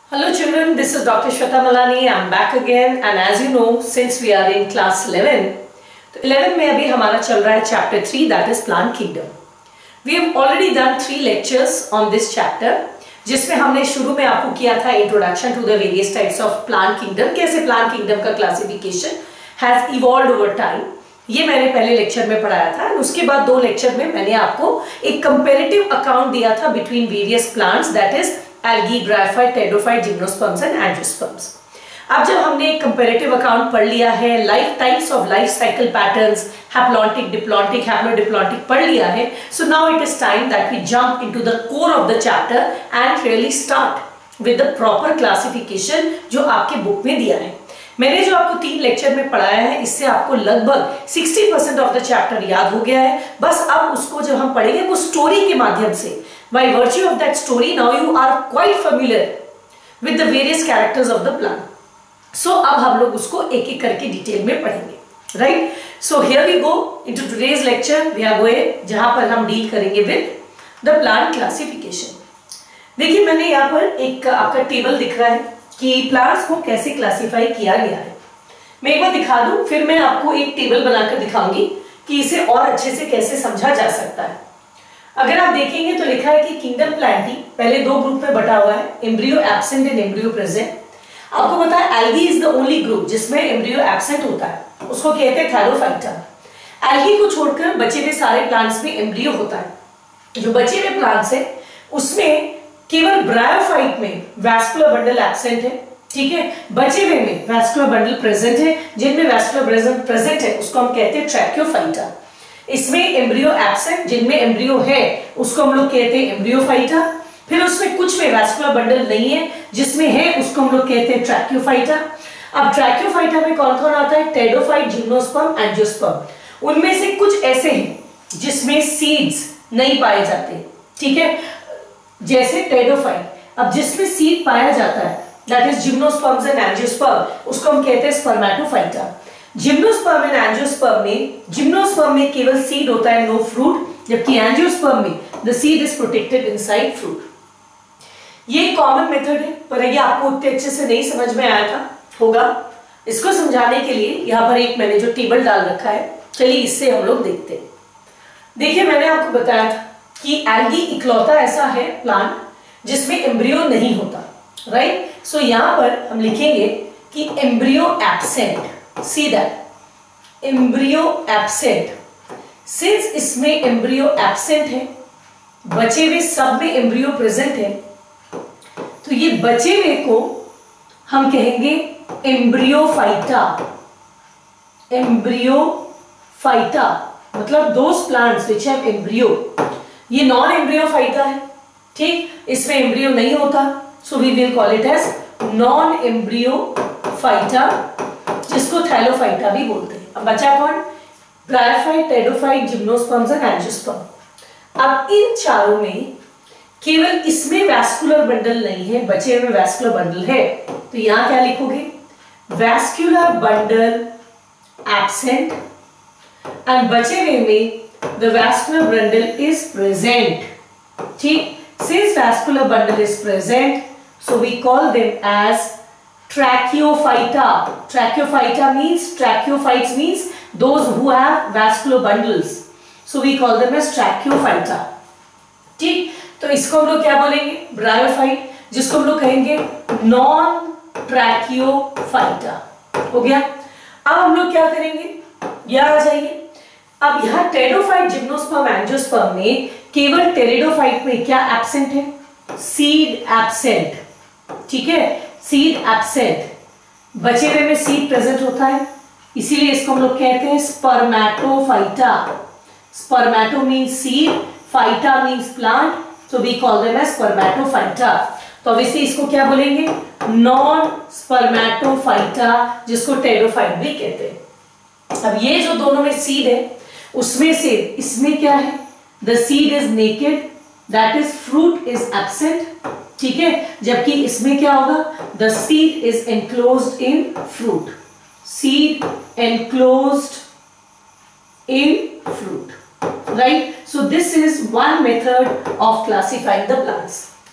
Hello children, this is Dr. Shweta Malani. I'm back again and as you know, since we are in class 11, तो 11 में अभी हमारा चल रहा है chapter 3 that is plant kingdom. We have already done 3 lectures on this chapter जिसमें हमने शुरू में आपको किया था introduction to the various types of plant kingdom, कैसे plant kingdom का classification has evolved over time. ये मैंने पहले लेक्चर में पढ़ाया था। उसके बाद 2 लेक्चर में मैंने आपको एक कंपैरेटिव अकाउंट दिया था between various plants that is algae, bryophyte, pteridophyte, gymnosperms and angiosperms. अब जब हमने एक कंपैरेटिव अकाउंट पढ़ लिया है, life types of life cycle patterns, haplontic, diplontic, haplodiplontic पढ़ लिया है, so now it is time that we jump into the core of the chapter and really start with the proper classification जो आपके book में दिया है। मैंने जो आपको 3 लेक्चर में पढ़ाया है, इससे आपको लगभग 60% ऑफ द चैप्टर याद हो गया है। बस अब उसको जब हम पढ़ेंगे वो स्टोरी के माध्यम से, by virtue of that story now you are quite familiar with the various characters of the plant. So अब हम लोग उसको एक एक करके डिटेल में पढ़ेंगे, right? So here we go into today's lecture. We are going जहां पर हम डील करेंगे विद द प्लांट क्लासिफिकेशन। देखिए मैंने यहाँ पर एक आपका टेबल दिख रहा है कि प्लांट्स को कैसे क्लासिफाई किया गया है। मैं एक बार दिखा दूं, फिर मैं आपको एक टेबल बनाकर दिखाऊंगी कि इसे और अच्छे से कैसे समझा जा सकता है। अगर आप देखेंगे तो लिखा है कि किंगडम प्लांटी पहले 2 ग्रुप में बटा हुआ है, embryo absent and embryo present. आपको पता है algae is the only group जिसमें एम्ब्रियो एब्सेंट होता है, उसको कहते हैं थैलोफाइटा। एल्गी को छोड़कर बचे हुए सारे प्लांट्स में एम्ब्रियो होता है। जो बचे हुए प्लांट्स है उसमें केवल ब्रायोफाइट में वैस्कुलर बंडल एब्सेंट है, ठीक है। बचे हुए में वैस्कुलर बंडल प्रेजेंट है, जिनमें वैस्कुलर बंडल प्रेजेंट है उसको हम कहते हैं ट्रैक्योफाइटा। इसमें एम्ब्रियो एब्सेंट, जिनमें एम्ब्रियो है उसको हम लोग कहते हैं एम्ब्रियोफाइटा। फिर उसमें कुछ में वैस्कुलर बंडल नहीं है, जिसमें है उसको हम लोग कहते हैं ट्रैक्योफाइटा। अब ट्रैक्योफाइटा में कौन कौन आता है? Pteridophyte, gymnosperm, angiosperm. उनमें से कुछ ऐसे हैं जिसमें सीड्स नहीं पाए जाते, ठीक है, जैसे टेरिडोफाइट। अब जिसमें सीड पाया जाता है that is gymnosperms and angiosperm, उसको हम कहते हैं स्पर्मेटोफाइटा। जिम्नोस्पर्म एंड एंजियोस्पर्म में, जिम्नोस्पर्म में केवल सीड होता है, नो फ्रूट, जबकि एंजियोस्पर्म में the seed is protected inside fruit. ये कॉमन मेथड है, पर ये आपको उतने अच्छे से नहीं समझ में आया था होगा। इसको समझाने के लिए यहाँ पर एक मैंने जो टेबल डाल रखा है, चलिए इससे हम लोग देखते हैं। देखिए मैंने आपको बताया था कि एल्गी इकलौता ऐसा है प्लांट जिसमें एम्ब्रियो नहीं होता, राइट? सो यहां पर हम लिखेंगे कि embryo absent. See that embryo absent. Since इसमें एम्ब्रियो एब्सेंट है, बचे हुए सब में एम्ब्रियो प्रेजेंट है, तो ये बचे हुए को हम कहेंगे एम्ब्रियोफाइटा। एम्ब्रियोफाइटा मतलब those plants which have embryo. ये नॉन एम्ब्रियोफाइटा है, ठीक, इसमें एम्ब्रियो नहीं होता, so we will call it as non embryophyta, जिसको थैलोफाइटा भी बोलते हैं। अब बचा कौन? Bryophyte, pteridophyte, gymnosperms and angiosperm. अब इन चारों में केवल इसमें वैस्कुलर बंडल नहीं है, बचे हुए वैस्कुलर बंडल है, तो यहां क्या लिखोगे? वैस्कुलर बंडल एब्सेंट एंड बचे हुए में the vascular bundle is present, ठीक। Since vascular bundle is present, so we call them as tracheophyta. Tracheophyta means, tracheophytes means those who have vascular bundles, so we call them as tracheophyta, ठीक। तो इसको हम लोग क्या बोलेंगे? Bryophyte, जिसको हम लोग कहेंगे नॉन ट्रैकियोफाइटा। हो गया। अब हम लोग क्या करेंगे? यहां आ जाइए। अब यहां टेरिडोफाइट, जिम्नोस्पर्म, एंजियोस्पर्म में केवल टेरिडोफाइट में क्या एब्सेंट है? सीड एब्सेंट, ठीक है, सीड एब्सेंट। बचे हुए में सीड प्रेजेंट होता है, इसीलिए इसको हम लोग कहते हैं spermatophyta. Spermato means seed, phyta means plant, so we call them as spermatophyta. तो ऑब्वियसली इसको क्या बोलेंगे? नॉन स्पर्मेटोफाइटा, जिसको टेरिडोफाइट भी कहते हैं। अब ये जो दोनों में सीड है, उसमें से इसमें क्या है? The seed is naked, that is fruit is absent, ठीक है, जबकि इसमें क्या होगा? The seed is enclosed in fruit. Seed enclosed in fruit, right? So this is one method of classifying the plants.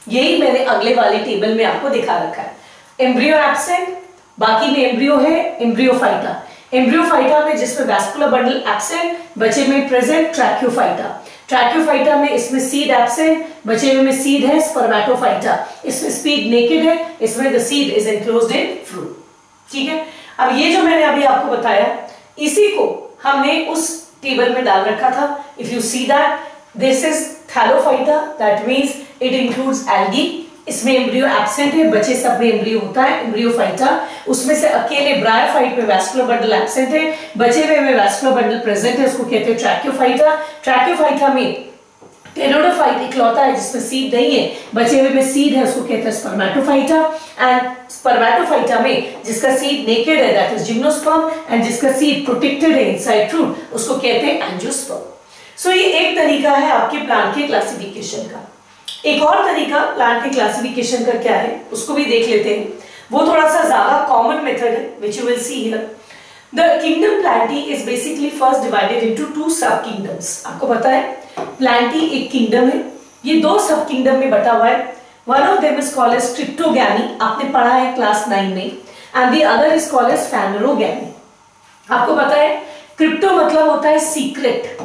यही मैंने अगले वाले टेबल में आपको दिखा रखा है। एम्ब्रियो एब्सेंट, बाकी में एम्ब्रियो है, एम्ब्रियोफाइटा। एम्ब्रियोफाइटा में जिसमें वैस्कुलर बंडल एब्सेंट, बचे में प्रेजेंट ट्रैक्योफाइटा। ट्रैक्योफाइटा में इसमें सीड एब्सेंट, बचे हुए में सीड है स्पर्मेटोफाइटा। इसमें सीड नेकेड है, इसमें the seed is enclosed in fruit. ठीक है, अब ये जो मैंने अभी आपको बताया इसी को हमने उस टेबल में डाल रखा था। If you see that this is thallophyta, that means it includes algae. इसमें एम्ब्रियो एब्सेंट है, बचे सब में एम्ब्रियो होता है, एम्ब्रियोफाइटा। उसमें से अकेले ब्रायोफाइट में वैस्कुलर बंडल एब्सेंट है, बचे हुए में वैस्कुलर बंडल प्रेजेंट है, उसको कहते हैं ट्रैक्योफाइटा। ट्रैक्योफाइटा में टेनोडोफाइट इकलौता है जिसमें सीड नहीं है, बचे हुए में सीड है, उसको कहते हैं स्पर्मेटोफाइटा। एंड स्पर्मेटोफाइटा में जिसका सीड नेकेड है दैट इज जिम्नोस्पर्म, एंड जिसका सीड प्रोटेक्टेड है इनसाइड फ्रूट उसको कहते हैं एंजियोस्पर्म। सो ये एक तरीका है आपके प्लांट के क्लासिफिकेशन का। एक और तरीका प्लांट के क्लासिफिकेशन का क्या है उसको भी देख लेते हैं। वो थोड़ा सा ज्यादा कॉमन मेथड है which you will see here. The kingdom Plantae is basically first divided into two sub kingdoms. आपको पता है प्लांटी एक किंगडम है, ये दो सब किंगडम में बटा हुआ है। One of them is called as cryptogamae, आपने पढ़ा है क्लास 9 में, and the other is called as phanerogamae. आपको पता है क्रिप्टो मतलब होता है सीक्रेट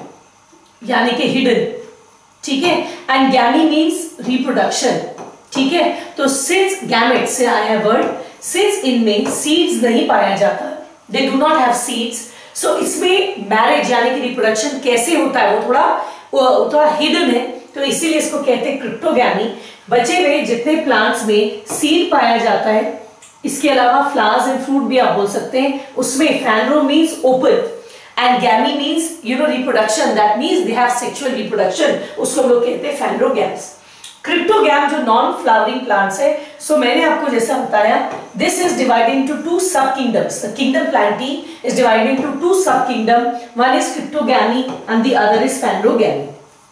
यानी कि हिडन, ठीक है, एंड गैमी मींस रिप्रोडक्शन। ठीक है, तो सिंस गैमेट से आया है वर्ड, सिंस इनमें सीड्स नहीं पाया जाता, they do not have seeds, so इसमें मैरिज यानी कि रिप्रोडक्शन कैसे होता है वो थोड़ा हिडन है, तो इसीलिए इसको कहते हैं क्रिप्टोगैमी। बचे हुए जितने प्लांट्स में सीड पाया जाता है, इसके अलावा फ्लावर्स एंड फ्रूट भी आप बोल सकते हैं, उसमें phanero means open and gammy means reproduction, that means they have sexual reproduction, उसको हम लोग कहते हैं फैनरोगैम्स। क्रिप्टोगैम जो नॉन फ्लावरिंग प्लांट्स है, सो मैंने आपको जैसा बताया this is divided into two sub kingdoms. The kingdom Plantae is divided into two sub kingdom, one is cryptogamae and the other is phanerogamae.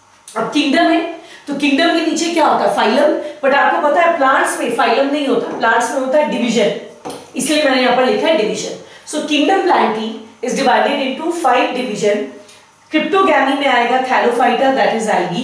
अब किंगडम है तो kingdom के नीचे क्या होता है फाइलम, बट आपको पता है प्लांट्स में फाइलम नहीं होता, प्लांट्स में होता है डिवीजन, इसलिए मैंने यहाँ पर लिखा है division. So kingdom Plantae is divided into 5 division. Cryptogamy में आएगा Thallophyta, that is algae,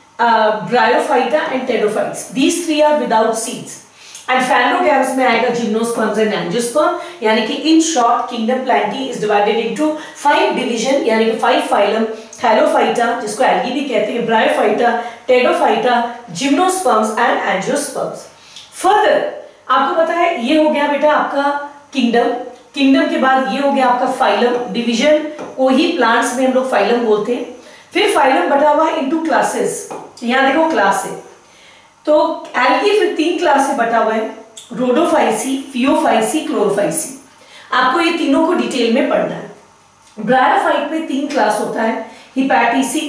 Bryophyta and Pteridophytes. These three are without seeds. And Phanerogams में आएगा Gymnosperms and Angiosperm. यानी कि in short, Kingdom Plantae is divided into 5 division, यानी कि 5 phylum. Thallophyta, जिसको algae भी कहते हैं, Bryophyta, Pteridophyta, Gymnosperms and Angiosperms. Further, आपको पता है ये हो गया बेटा आपका किंगडम। किंगडम के बाद ये हो गया आपका फाइलम, डिवीजन को ही प्लांट्स में हम लोग फाइलम बोलते हैं। फिर फाइलम बटा हुआ है इनटू क्लासेस, यहाँ देखो क्लास है, तो एल्गी फिर 3 क्लास से बटा हुआ है, रोडोफाइसी, फियोफाइसी, क्लोरोफाइसी। आपको ये तीनों को डिटेल में पढ़ना है। ब्रायोफाइट में 3 क्लास होता है, हिपैटिसी,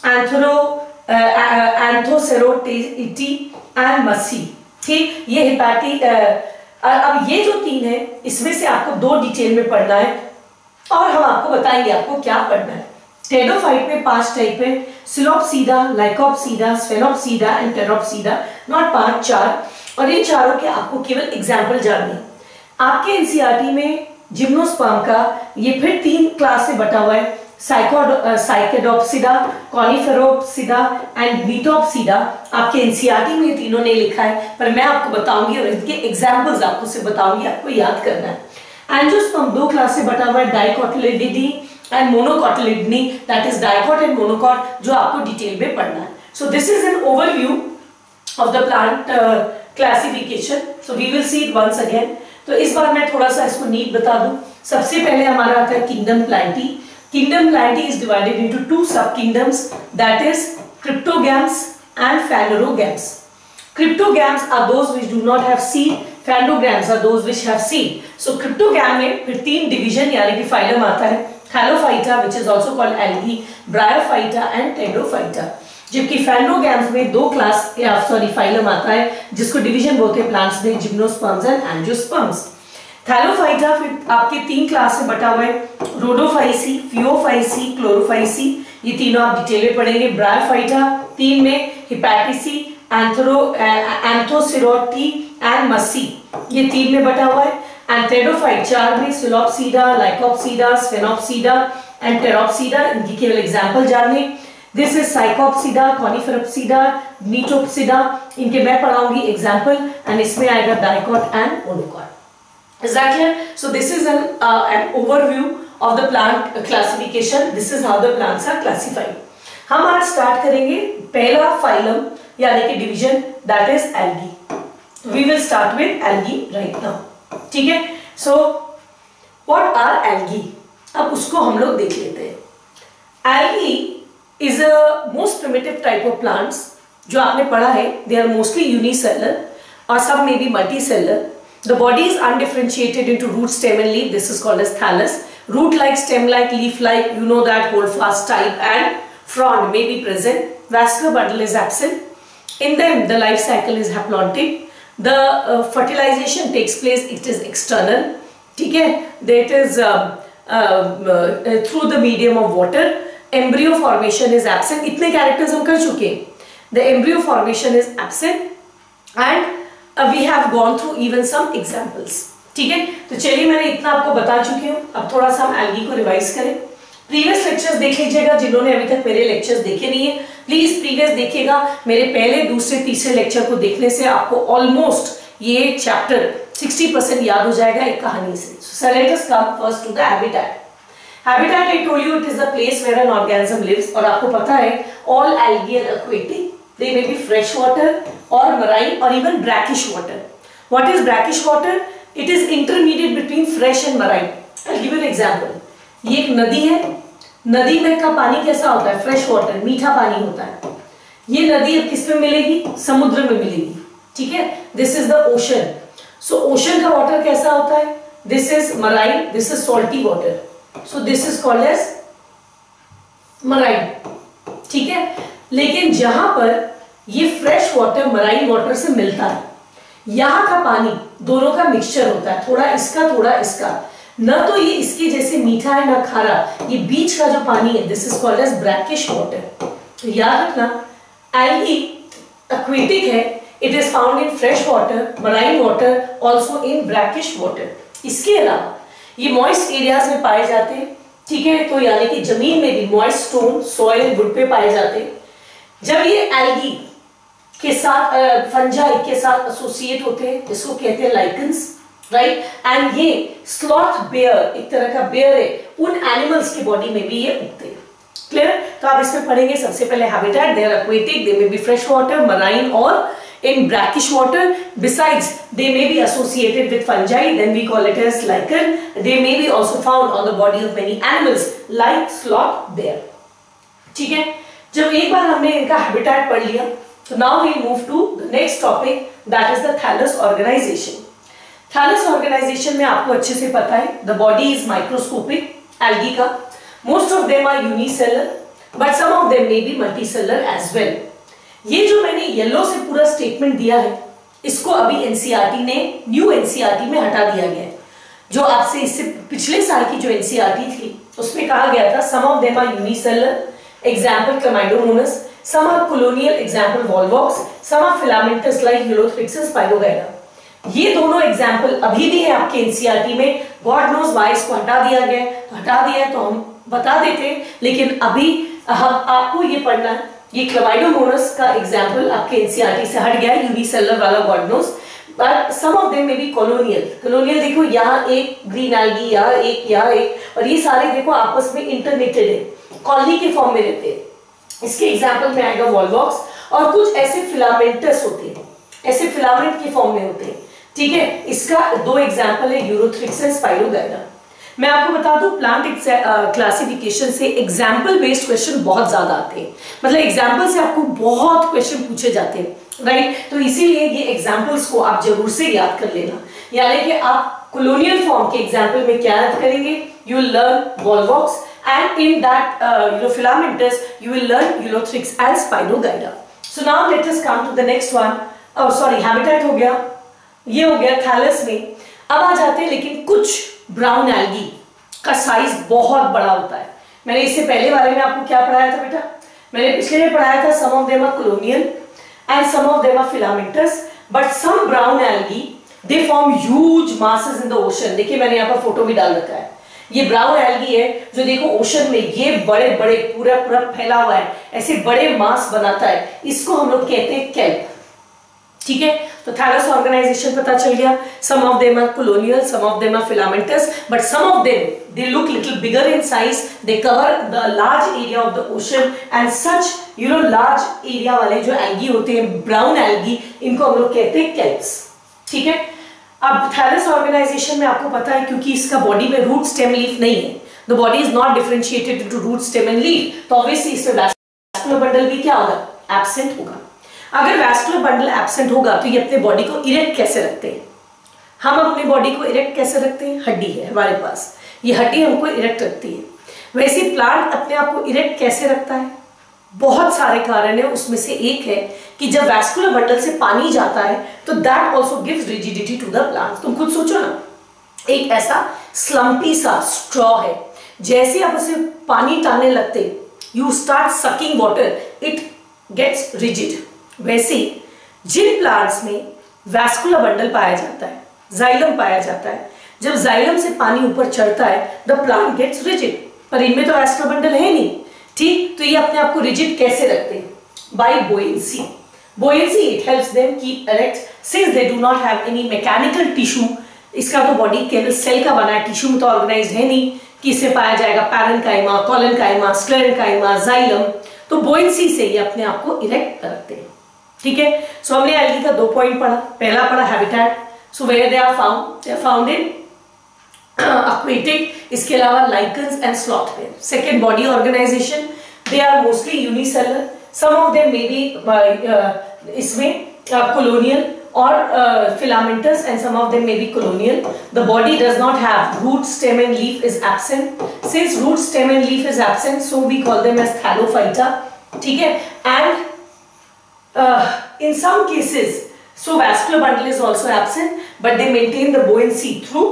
एंथोसेरोटेटी एंड मसी। ठीक, ये हिपैटी अब ये जो 3 है इसमें से आपको 2 डिटेल में पढ़ना है और हम आपको बताएंगे आपको क्या पढ़ना है। टेडोफाइट में 5 टाइप है, सिलोप्सीडा, लाइकोप्सीडा, स्फेनोप्सीडा एंड टेरोप्सीडा, नॉट 5, 4, और इन चारों के आपको केवल एग्जाम्पल जानने हैं। आपके एनसीईआरटी में जिम्नोस्पर्म का ये फिर 3 क्लास से बटा हुआ है, साइकेडोप्सिडा, कॉनिफेरोप्सिडा एंड मीटोप्सिडा। आपके एनसीईआरटी में तीनों ने लिखा है, पर मैं आपको बताऊंगी और इसके एग्जांपल्स आपको से बताऊंगी, आपको याद करना है। एंजियोस्पर्म 2 क्लास से बटा हुआ है, dicotyledonae and monocotyledonae, that is dicot and monocot, जो आपको डिटेल में पढ़ना है। So this is an overview of the plant classification, so we will see it once again. तो इस बार मैं थोड़ा सा इसको नीट बता दूं। सबसे पहले हमारा आता है kingdom Plantae. Kingdom Plantae is divided into 2 subkingdoms, that is cryptogams and phanerogams. Cryptogams are those which do not have seed, phanerogams are those which have seed. So cryptogam में फिर 3 division यानी कि phylum आता है, Thallophyta which is also called algae, Bryophyta and Pteridophyta. जबकि phanerogams में 2 class phylum आता है जिसको division बोलते हैं plants में, Gymnosperms and Angiosperms. थैलोफाइटा फिर आपके 3 क्लास से बटा हुआ है, रोडोफाइसी, फियोफाइसी, क्लोरोफाइसी, ये तीनों आप डिटेल में पढ़ेंगे। ब्रायोफाइटा 3 में, हिपैटिसी, एंथोसेरोटी एंड मसी, ये 3 में बटा हुआ है। एंड टेडोफाइट 4 में, सिलोप्सीडा, लाइकोप्सीडा, स्फेनोप्सीडा एंड टेरोप्सीडा, इनकी केवल एग्जांपल जानने। दिस इज साइकोप्सीडा, कॉनिफेरोप्सीडा, नीटोप्सिडा, इनके मैं पढ़ाऊंगी एग्जाम्पल, एंड इसमें आएगा dicot and monocot. Is that clear? So this is an overview of the plant classification, this is how the plants are classified. हम आज स्टार्ट करेंगे पहला फाइलम यानी कि division, that is algae. We will start with algae right now, ठीक है? So what are algae, अब उसको हम लोग देख लेते हैं। Algae is a most primitive type of plants जो आपने पढ़ा है, they are mostly unicellular or some may be multicellular. The body is undifferentiated into root, stem and leaf. This is called as thallus. Root-like, stem-like, leaf-like, you know that holdfast type, and frond may be present. Vascular bundle is absent. In them, the life cycle is haplontic. The fertilization takes place, it is external. ठीक है? That is through the medium of water. Embryo formation is absent. इतने characters हम कर चुके हैं. The embryo formation is absent and we have gone through even some examples. ठीक है? तो चलिए मैंने इतना आपको बता चुकी हूँ, अब थोड़ा सा हम एल्गी को रिवाइज करें। प्रीवियस लेक्चर्स देख लीजिएगा, जिन्होंने अभी तक मेरे लेक्चर्स देखे नहीं है प्लीज प्रीवियस देखिएगा। मेरे पहले, दूसरे, तीसरे लेक्चर को देखने से आपको ऑलमोस्ट ये चैप्टर 60% याद हो जाएगा एक कहानी से। So let us come first to the habitat. Habitat, I told you, it is the place where an organism lives. और आपको पता है all algae are aquatic. They may be fresh water or marine or even brackish water. What is brackish water? It is intermediate between fresh and marine. I'll give you an example. ये एक नदी है, नदी में का पानी कैसा होता है? फ्रेश वाटर, मीठा पानी होता है। ये नदी अब किस में मिलेगी? समुद्र में मिलेगी, ठीक है? This is the ocean. So ocean का वाटर कैसा होता है? This is marine, this is salty water. So this is called as marine, ठीक है? लेकिन जहां पर ये फ्रेश वाटर मराइन वाटर से मिलता है, यहाँ का पानी दोनों का मिक्सचर होता है, थोड़ा इसका थोड़ा इसका, न तो ये इसके जैसे मीठा है ना खारा, ये बीच का जो पानी है, this is called as brackish water. तो याद रखना, एल्गी एक्वेटिक है, it is found in fresh water, marine water, also in brackish water. इसके अलावा ये मॉइस्ट एरियाज में पाए जाते हैं, ठीक है? तो यानी कि जमीन में भी मॉइस्ट स्टोन, सॉइल, वुड पे पाए जाते हैं। जब ये एल्गी के साथ फंजाई के साथ एसोसिएट होते हैं, जिसको कहते हैं लाइकन्स, राइट? एंड ये स्लॉथ बेयर, एक तरह का बेयर है, उन एनिमल्स की बॉडी में भी ये उगते हैं। क्लियर? तो आप इसमें पढ़ेंगे सबसे पहले habitat, they are aquatic, they may be fresh water, marine और in brackish water. Besides, they may be associated with fungi, then we call it as lichen. They may be also found on the body of many animals like sloth, bear. ठीक है? जब एक बार हमने इनका habitat पढ़ लिया, तो now we move to the next topic, that is the thallus organization. Thallus organization में आपको अच्छे से पता है, the body is microscopic, algae का. Most of them are unicellular, but some of them may be multicellular as well. ये जो मैंने येलो से पूरा स्टेटमेंट दिया है, इसको अभी एनसीईआरटी ने न्यू एनसीईआरटी में हटा दिया गया है। जो आपसे इससे पिछले साल की जो एनसीईआरटी थी, उसमें कहा गया था some of them are unicellular, example Chlamydomonas, some are colonial, example Volvox, some are filamentous like Ulothrix is, Spirogyra. ये दोनों एग्जांपल अभी भी है आपके एनसीईआरटी में। गॉड नोज व्हाई इसको हटा दिया गया, तो हटा दिया तो हम बता देते, लेकिन अभी आपको ये पढ़ना है। ये क्लामाइडोमोनास का एग्जांपल आपके एनसीईआरटी से हट गया है, यूनिसेलुलर वाला god knows, but some of them may be colonial. Colonial देखो, यहाँ एक ग्रीन एल्गी, यहाँ एक, और ये सारे देखो आपस में इंटरनेटेड है, कॉलोनी के फॉर्म में रहते हैं। इसके एग्जांपल में आएगा वॉल्वॉक्स, और कुछ ऐसे फिलामेंटस होते हैं, ऐसे फिलामेंट के फॉर्म में होते हैं, ठीक है? इसका दो एग्जांपल है, यूलोथ्रिक्सिस, स्पाइरोगाइरा। मैं आपको बता दूं, प्लांट क्लासिफिकेशन से एग्जाम्पल बेस्ड क्वेश्चन बहुत ज्यादा आते हैं, मतलब एग्जाम्पल से आपको बहुत क्वेश्चन पूछे जाते हैं, राइट? तो इसीलिए ये एग्जाम्पल्स को आप जरूर से याद कर लेना। यानी कि आप कॉलोनियल फॉर्म के एग्जाम्पल में क्या याद करेंगे? You will learn Volvox, and in that filamentous you will learn Ulothrix and Spirogyra. So now let us come to the next one. Sorry, habitat हो गया, ये हो गया थैलस में। अब आ जाते हैं, लेकिन कुछ ब्राउन एल्गी का साइज बहुत बड़ा होता है। मैंने इससे पहले बारे में आपको क्या पढ़ाया था बेटा? मैंने पिछले में पढ़ाया था some of them are colonial and some of them are filamentous, but some brown algae they form huge masses in the ocean. देखिए मैंने यहाँ पर फोटो भी डाल रखा है। ये ब्राउन एल्गी है जो देखो ओशन में ये बड़े बड़े पूरा पूरा फैला हुआ है, ऐसे बड़े मास बनाता है, इसको हम लोग कहते हैं केल्प। ठीक है, तो थैलस ऑर्गेनाइजेशन पता चल गया। Some of them are colonial, some of them are filamentous, but some of them they look little bigger in size, they cover the large area of the ocean and such large area वाले जो algae होते हैं, brown algae, इनको हम लोग कहते हैं केल्प्स। ठीक है, अब थैलस ऑर्गेनाइजेशन में आपको पता है क्योंकि इसका बॉडी में रूट स्टेम लीफ नहीं है, the body is not differentiated into root stem and leaf, तो ऑब्वियसली इसमें वैस्कुलर बंडल भी क्या होगा, एब्सेंट होगा। अगर वैस्कुलर बंडल एब्सेंट होगा तो ये अपने बॉडी को इरेक्ट कैसे रखते हैं? हम अपनी बॉडी को इरेक्ट कैसे रखते हैं? हड्डी है हमारे पास, ये हड्डी हमको इरेक्ट रखती है। वैसे प्लांट अपने आप को इरेक्ट कैसे रखता है? बहुत सारे कारण है, उसमें से एक है कि जब वैस्कुलर बंडल से पानी जाता है तो that also gives rigidity to the plant. तुम खुद सोचो ना, एक ऐसा स्लम्पी सा स्ट्रॉ है, जैसे आप उसे पानी टालने लगते, you start sucking water, it gets rigid. वैसे जिन प्लांट्स में वैस्कुलर बंडल पाया जाता है, जाइलम पाया जाता है, जब जाइलम से पानी ऊपर चढ़ता है द प्लांट गेट्स रिजिड, पर इनमें तो वैस्कुलर बंडल है नहीं। ठीक, तो ये अपने आप को रिजिड कैसे रखते हैं? By buoyancy. Buoyancy it helps them keep erect since they do not have any mechanical tissue. इसका तो बॉडी केवल सेल का बना है, टिश्यू में तो ऑर्गेनाइज है नहीं कि इससे पाया जाएगा पैरेन्काइमा, कोलेनकाइमा, स्क्लेरेन्काइमा, जाइलम, तो बोयेंसी से ये अपने आप को इरेक्ट रखते हैं। ठीक है, सो हमने एल्गी का 2 पॉइंट पढ़ा। पहला पढ़ा habitat, so where they are found in aquatic, इसके अलावा lichens and slothware. Second, body organization, they are mostly unicellular, some of them may be इसमें colonial or filamentous and some of them may be colonial. The body does not have root, stem and leaf is absent. Since root, stem and leaf is absent, so we call them as thallophyta. ठीक है, and in some cases, so vascular bundle is also absent, but they maintain the buoyancy through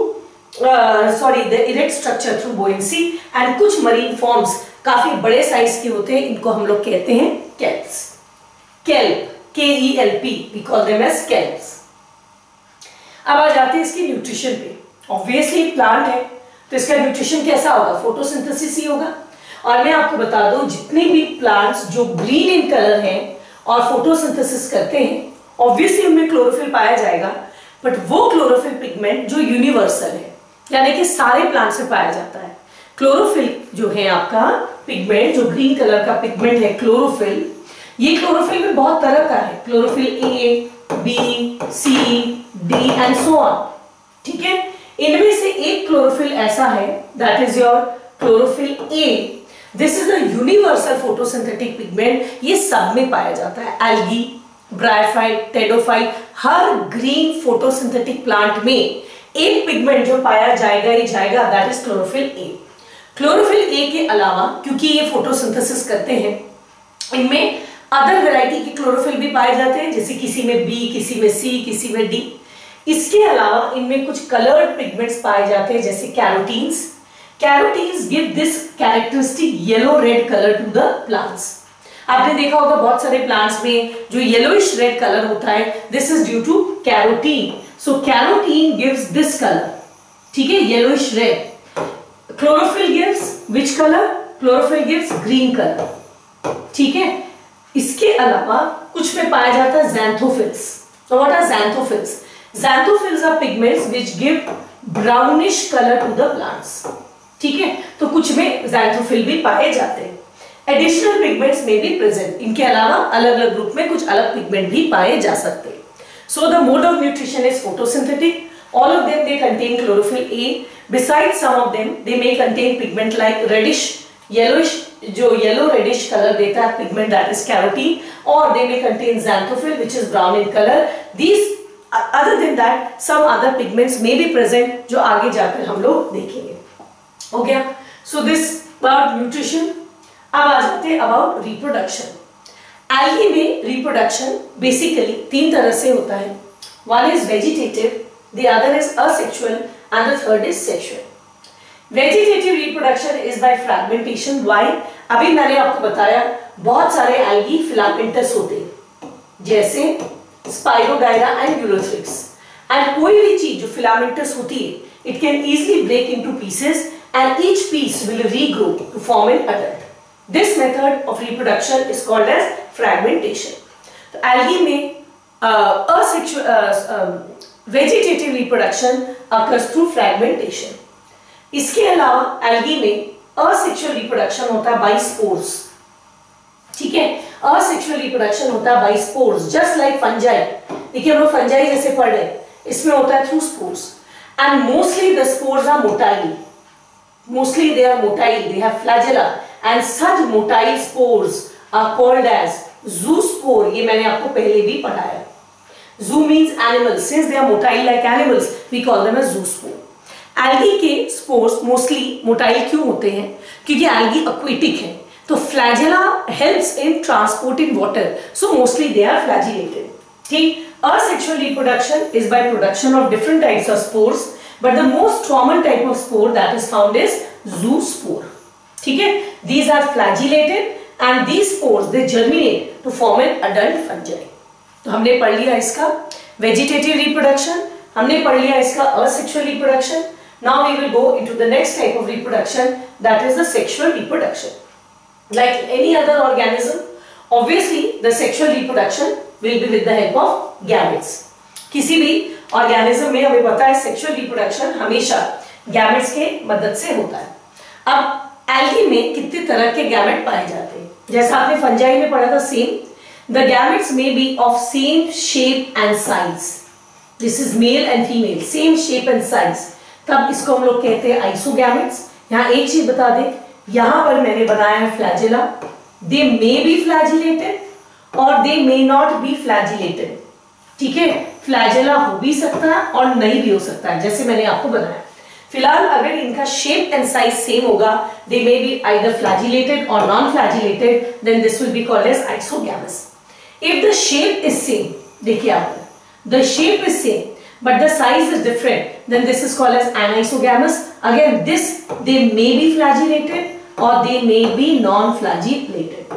the erect structure through buoyancy, and कुछ marine forms काफी बड़े size के होते हैं, इनको हम लोग कहते हैं kelps. Kelp, K-E-L-P, we call them as kelps. अब आ जाते हैं इसके न्यूट्रिशन पे। ऑब्वियसली प्लांट है तो इसका न्यूट्रिशन कैसा होगा? फोटोसिंथेसिस ही होगा। और मैं आपको बता दूं, जितने भी प्लांट्स जो ग्रीन इन कलर हैं और फोटोसिंथेसिस करते हैं, ऑब्वियसली उनमें क्लोरोफिल पाया जाएगा, बट वो क्लोरोफिल पिगमेंट जो यूनिवर्सल है, यानी कि सारे प्लांट में पाया जाता है। क्लोरोफिल जो है आपका पिगमेंट, जो ग्रीन कलर का पिगमेंट है क्लोरोफिल, ये क्लोरोफिल में बहुत तरह का है, chlorophyll A, B, C, D and so on. ठीक है, इनमें से एक क्लोरोफिल ऐसा है that is your chlorophyll A. This is a universal photosynthetic pigment, ये सब में पाया जाता है। एल्गी, ब्रायोफाइट, टेडोफाइट, हर ग्रीन फोटोसिंथेटिक प्लांट में एक पिगमेंट जो पाया जाएगा ही जाएगा, that is chlorophyll A. Chlorophyll A के अलावा, क्योंकि ये फोटोसिंथेसिस करते हैं, इनमें अदर वैरायटी के क्लोरोफिल भी पाए जाते हैं, जैसे किसी में बी, किसी में सी, किसी में डी। इसके अलावा इनमें कुछ कलर्ड पिगमेंट्स पाए जाते हैं, जैसे carotenes. Carotenes give this characteristic yellow red colour to the plants. आपने देखा होगा बहुत सारे प्लांट्स में जो येलोइश रेड कलर होता है, this is due to carotene. So carotene gives this color, ठीक है, yellowish red. Chlorophyll gives which color? Chlorophyll gives green color. ठीक है, इसके अलावा कुछ में पाया जाता है xanthophylls. So what are xanthophylls? Xanthophylls are pigments which give brownish color to the plants. ठीक है, तो कुछ में xanthophylls भी पाए जाते हैं। Additional pigments may be present. इनके अलावा अलग अलग ग्रुप में कुछ अलग पिगमेंट भी पाए जा सकते हैं। So the mode of nutrition is photosynthetic. All of them they contain chlorophyll A. Besides some of them, they may contain pigment like reddish, yellowish, जो yellow reddish color देता है pigment, that is carotene, or they may contain xanthophyll which is brown in color. These other than that, some other pigments may be present, जो आगे जाकर हम लोग देखेंगे। हो गया? So this about nutrition. अब आ जाते हैं about reproduction. एल्गी में रिप्रोडक्शन बेसिकली 3 तरह से होता है। One is vegetative, the other is asexual and the third is sexual. Vegetative reproduction is by fragmentation. Why? अभी मैंने आपको बताया बहुत सारे एल्गी फिलामेंटस होते हैं, जैसे स्पाइरोगायरा एंड यूरोथ्रिक्स, एंड कोई भी चीज जो फिलामेंटस होती है, it can easily break into pieces and each piece will regrow to form an adult. This method of reproduction is called as fragmentation. तो algae में vegetative reproduction occurs through fragmentation. इसके अलावा algae में asexual reproduction होता है by spores. ठीक है, asexual reproduction होता है by spores, just like fungi. देखिए हम लोग fungi जैसे पढ़ रहे, इसमें होता है through spores. And mostly the spores are motile. Mostly they are motile. They have flagella, and such motile spores are called as zoospore. ये मैंने आपको पहले भी पढ़ाया. Zoo means animal. Since they are motile like animals, we call them as zoospore. Algae के spores mostly motile क्यों होते हैं? क्योंकि algae aquatic है. तो flagella helps in transporting water. So mostly they are flagellated. ठीक. Asexual reproduction is by production of different types of spores, but the most common type of spore that is found is zoospore. ठीक है? These are flagellated and these spores they germinate to form an adult fungi. तो हमने पढ़ लिया इसका vegetative reproduction, हमने पढ़ लिया इसका asexual reproduction. Now we will go into the next type of reproduction, that is the sexual reproduction. Like any other organism, obviously the sexual reproduction will be with the help of gametes. किसी भी organism में हमें पता है sexual reproduction हमेशा gametes के मदद से होता है. अब algae में कितने तरह के gamete पाए जाते हैं? जैसा आपने fungi में पढ़ा था same. The gametes may be of same shape and size. This is male and female, same shape and size. तब इसको हम लोग कहते हैं isogametes. यहाँ एक चीज बता दें, यहाँ पर मैंने बनाया है flagella. They may be flagellated or they may not be flagellated. ठीक है, flagella हो भी सकता है और नहीं भी हो सकता है, जैसे मैंने आपको बताया. फिलहाल अगर इनका shape and size same होगा, they may be either flagellated or non-flagellated, then this will be called as isogamous. If the shape is same, देखिए आप, the shape is same, but the size is different, then this is called as anisogamous. Again, this they may be flagellated or they may be non-flagellated.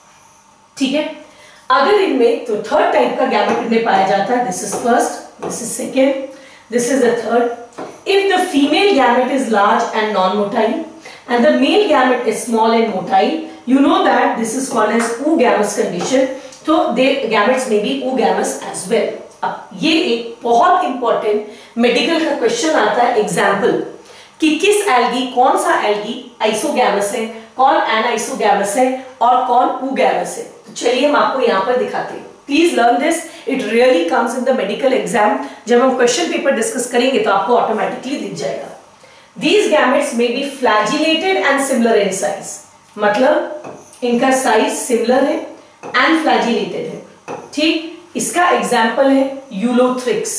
ठीक है, अगर इनमें तो third type का gamete इनमें पाया जाता है. This is first, this is second, this is the third. If the female gamete is large and non motile and the male gamete is small and motile, you know that this is called as oogamous condition. तो they gametes में भी oogamous as well. अब ये एक बहुत important medical का question आता है एग्जाम्पल कि किस एल्गी, कौन सा एल्गी आइसोगैमस है, कौन एनाइसोगैमस है और कौन oogamous है. तो चलिए हम आपको यहाँ पर दिखाते हैं. Please learn this, it really comes in the medical exam. जब हम क्वेश्चन पेपर डिस्कस करेंगे तो आपको ऑटोमेटिकली दिख जाएगा. These gametes may be flagellated and similar in size. मतलब इनका साइज सिमिलर है एंड फ्लैजिलेटेड है. ठीक, इसका एग्जाम्पल है यूलोथ्रिक्स.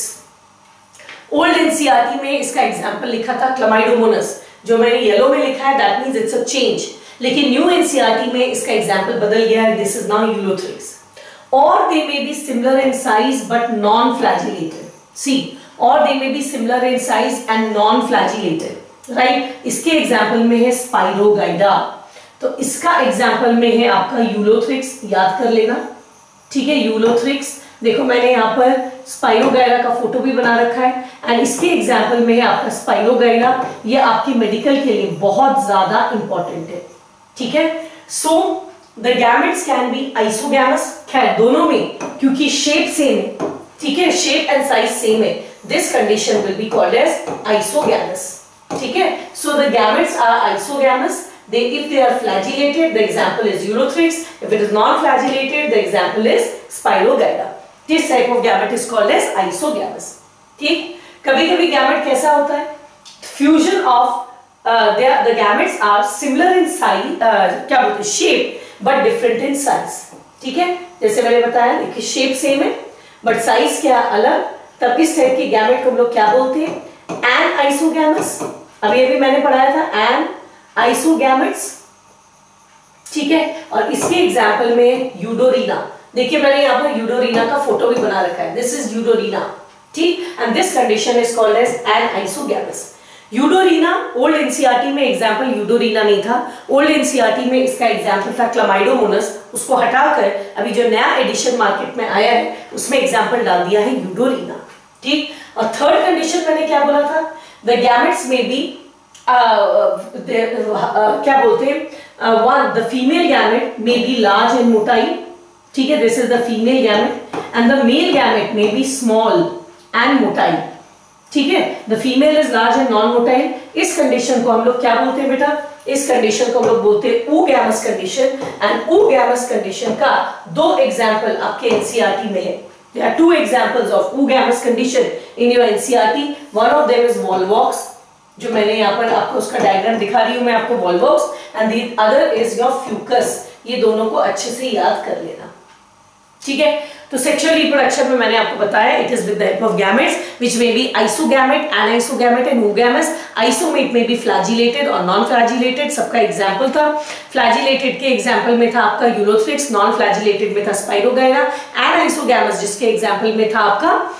ओल्ड एनसीईआरटी में इसका एग्जाम्पल लिखा था क्लमाइडोमोनस. जो मैंने येलो में लिखा है that means it's a change, लेकिन न्यू एनसीईआरटी में इसका एग्जाम्पल बदल गया है. This is now Ulothrix. और they may be similar in size but non flagellated. See, और they may be similar in size and non flagellated. Right, इसके example में है स्पाइरोगाइडा. तो इसका एग्जाम्पल में है आपका यूलोथ्रिक्स. याद कर लेना. ठीक है, यूलोथ्रिक्स. देखो मैंने यहाँ पर स्पाइरोगाइडा का फोटो भी बना रखा है एंड इसके एग्जाम्पल में है आपका स्पाइरोगाइडा. ये आपकी मेडिकल के लिए बहुत ज्यादा इंपॉर्टेंट है. ठीक है, so the gametes can be isogamous. खैर दोनों में क्योंकि शेप सेम है, ठीक है, शेप एंड साइज सेम है, this condition will be called as isogamous. ठीक है, so the gametes are isogamous. If they are flagellated, the example is Ulothrix. If it is non-flagellated, the example is Spirogyra. This type of gamete is called as isogamous. ठीक, कभी-कभी gamete कैसा होता है? Fusion of the gametes are similar in size, क्या बोलते हैं, shape, but different in size. ठीक है, जैसे मैंने बताया, देखिए shape same है, but size क्या अलग. तब इस टाइप के gamete को हम लोग क्या बोलते हैं? Anisogamous. अभी मैंने पढ़ाया था an आइसोगैमेट्स. ठीक है, और इसके एग्जाम्पल में यूडोरीना. देखिए मैंने यहाँ पर यूडोरीना का फोटो भी बना रखा है. This is Eudorina. ठीक, and this condition is called as anisogamous. Eudorina old NCERT में एग्जाम्पल यूडोरीना नहीं था. ओल्ड एनसीईआरटी में इसका एग्जाम्पल था क्लमाइडोमोनस. उसको हटाकर अभी जो नया एडिशन मार्केट में आया है उसमें एग्जाम्पल डाल दिया है यूडोरीना. ठीक, और थर्ड कंडीशन मैंने क्या बोला था? द गैमेट्स में बी क्या बोलते हैं, one the female gamete may be large and motile, ठीक है, this is the female gamete, and the male gamete may be small and motile, ठीक है, the female is large and non motile. इस कंडीशन को हम लोग क्या बोलते हैं बेटा, इस कंडीशन को हम लोग बोलते हैं oogamous condition, and oogamous condition का दो एग्जांपल आपके एनसीईआरटी में है। There are two examples of oogamous condition in your NCERT. One of them is Volvox, जो मैंने यहाँ पर आपको उसका डायग्राम दिखा रही हूँ मैं आपको, Volvox, and the other is your fucus। ये दोनों को अच्छे से याद कर लेना, ठीक है। तो सेक्सुअल रिप्रोडक्शन में मैंने आपको बताया it is with the help of gametes which may be isogamete, anisogamete and oogamous। Isogamete में बी फ्लैजिलेटेड और नॉन फ्लैजिलेटेड, सबका एग्जांपल था। फ्लैजिलेटेड के एग्जांपल में था आपका यूलोथ्रिक्स, नॉन फ्लैजिलेटेड में था स्पाइरोगायरा, एनाइसोगैमस जिसके एग्जांपल में था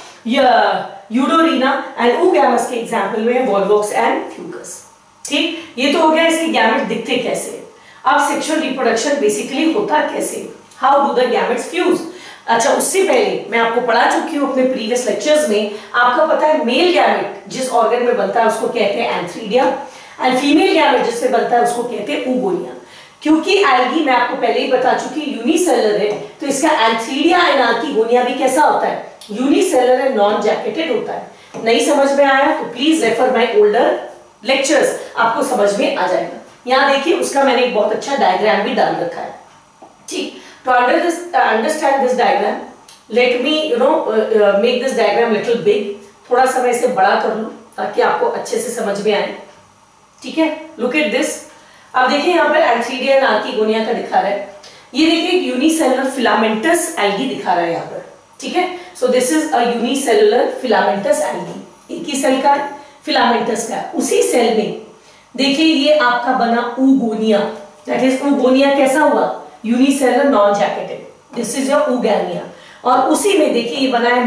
आपका यूडोरीना, एंड oogamous के एग्जांपल में वॉल्वॉक्स एंड फ्यूकस, ठीक। ये तो हो गया इसके गैमेट दिखते कैसे। अब सेक्सुअल रिप्रोडक्शन बेसिकली होता कैसे, how do the gametes fuse. अच्छा, उससे पहले मैं आपको पढ़ा चुकी हूँ अपने प्रीवियस लेक्चर्स में, आपको पता है मेल गैमेट जिस ऑर्गन में बनता है उसको कहते हैं एंथ्रीडिया, एंड फीमेल गैमेट जिससे बनता है उसको कहते हैं oogonia। क्योंकि एल्गी मैं आपको पहले ही बता चुकी यूनिसेलुलर है, तो इसका एंथ्रीडिया एंड आर्किगोनिया भी कैसा होता है, यूनिसेलुलर एंड नॉन जैकेटेड होता है। नहीं समझ में आया तो please refer my older lectures, आपको समझ में आ जाएगा। यहाँ देखिए उसका मैंने एक बहुत अच्छा डायग्राम भी डाल रखा है, ठीक। To understand this diagram, let me make this diagram little big। थोड़ा सा मैं इसे बड़ा कर लूं ताकि आपको अच्छे से समझ में आए, ठीक है। Look at this। अब देखिए यहाँ पर एंथ्रीडिया एंड आर्किगोनिया का दिखा रहा है, ये देखिए यूनिसेलुलर फिलामेंटस एल्गी दिखा रहा है यहाँ पर, ठीक है। So this is a unicellular filamentous algae, एक ही सेल का है, फिलामेंटस का। उसी सेल में देखिए ये आपका बना oogonia, दैट इज oogonia कैसा हुआ, unicellular non jacketed, this is your oogamia। और उसी में देखिए ये बना है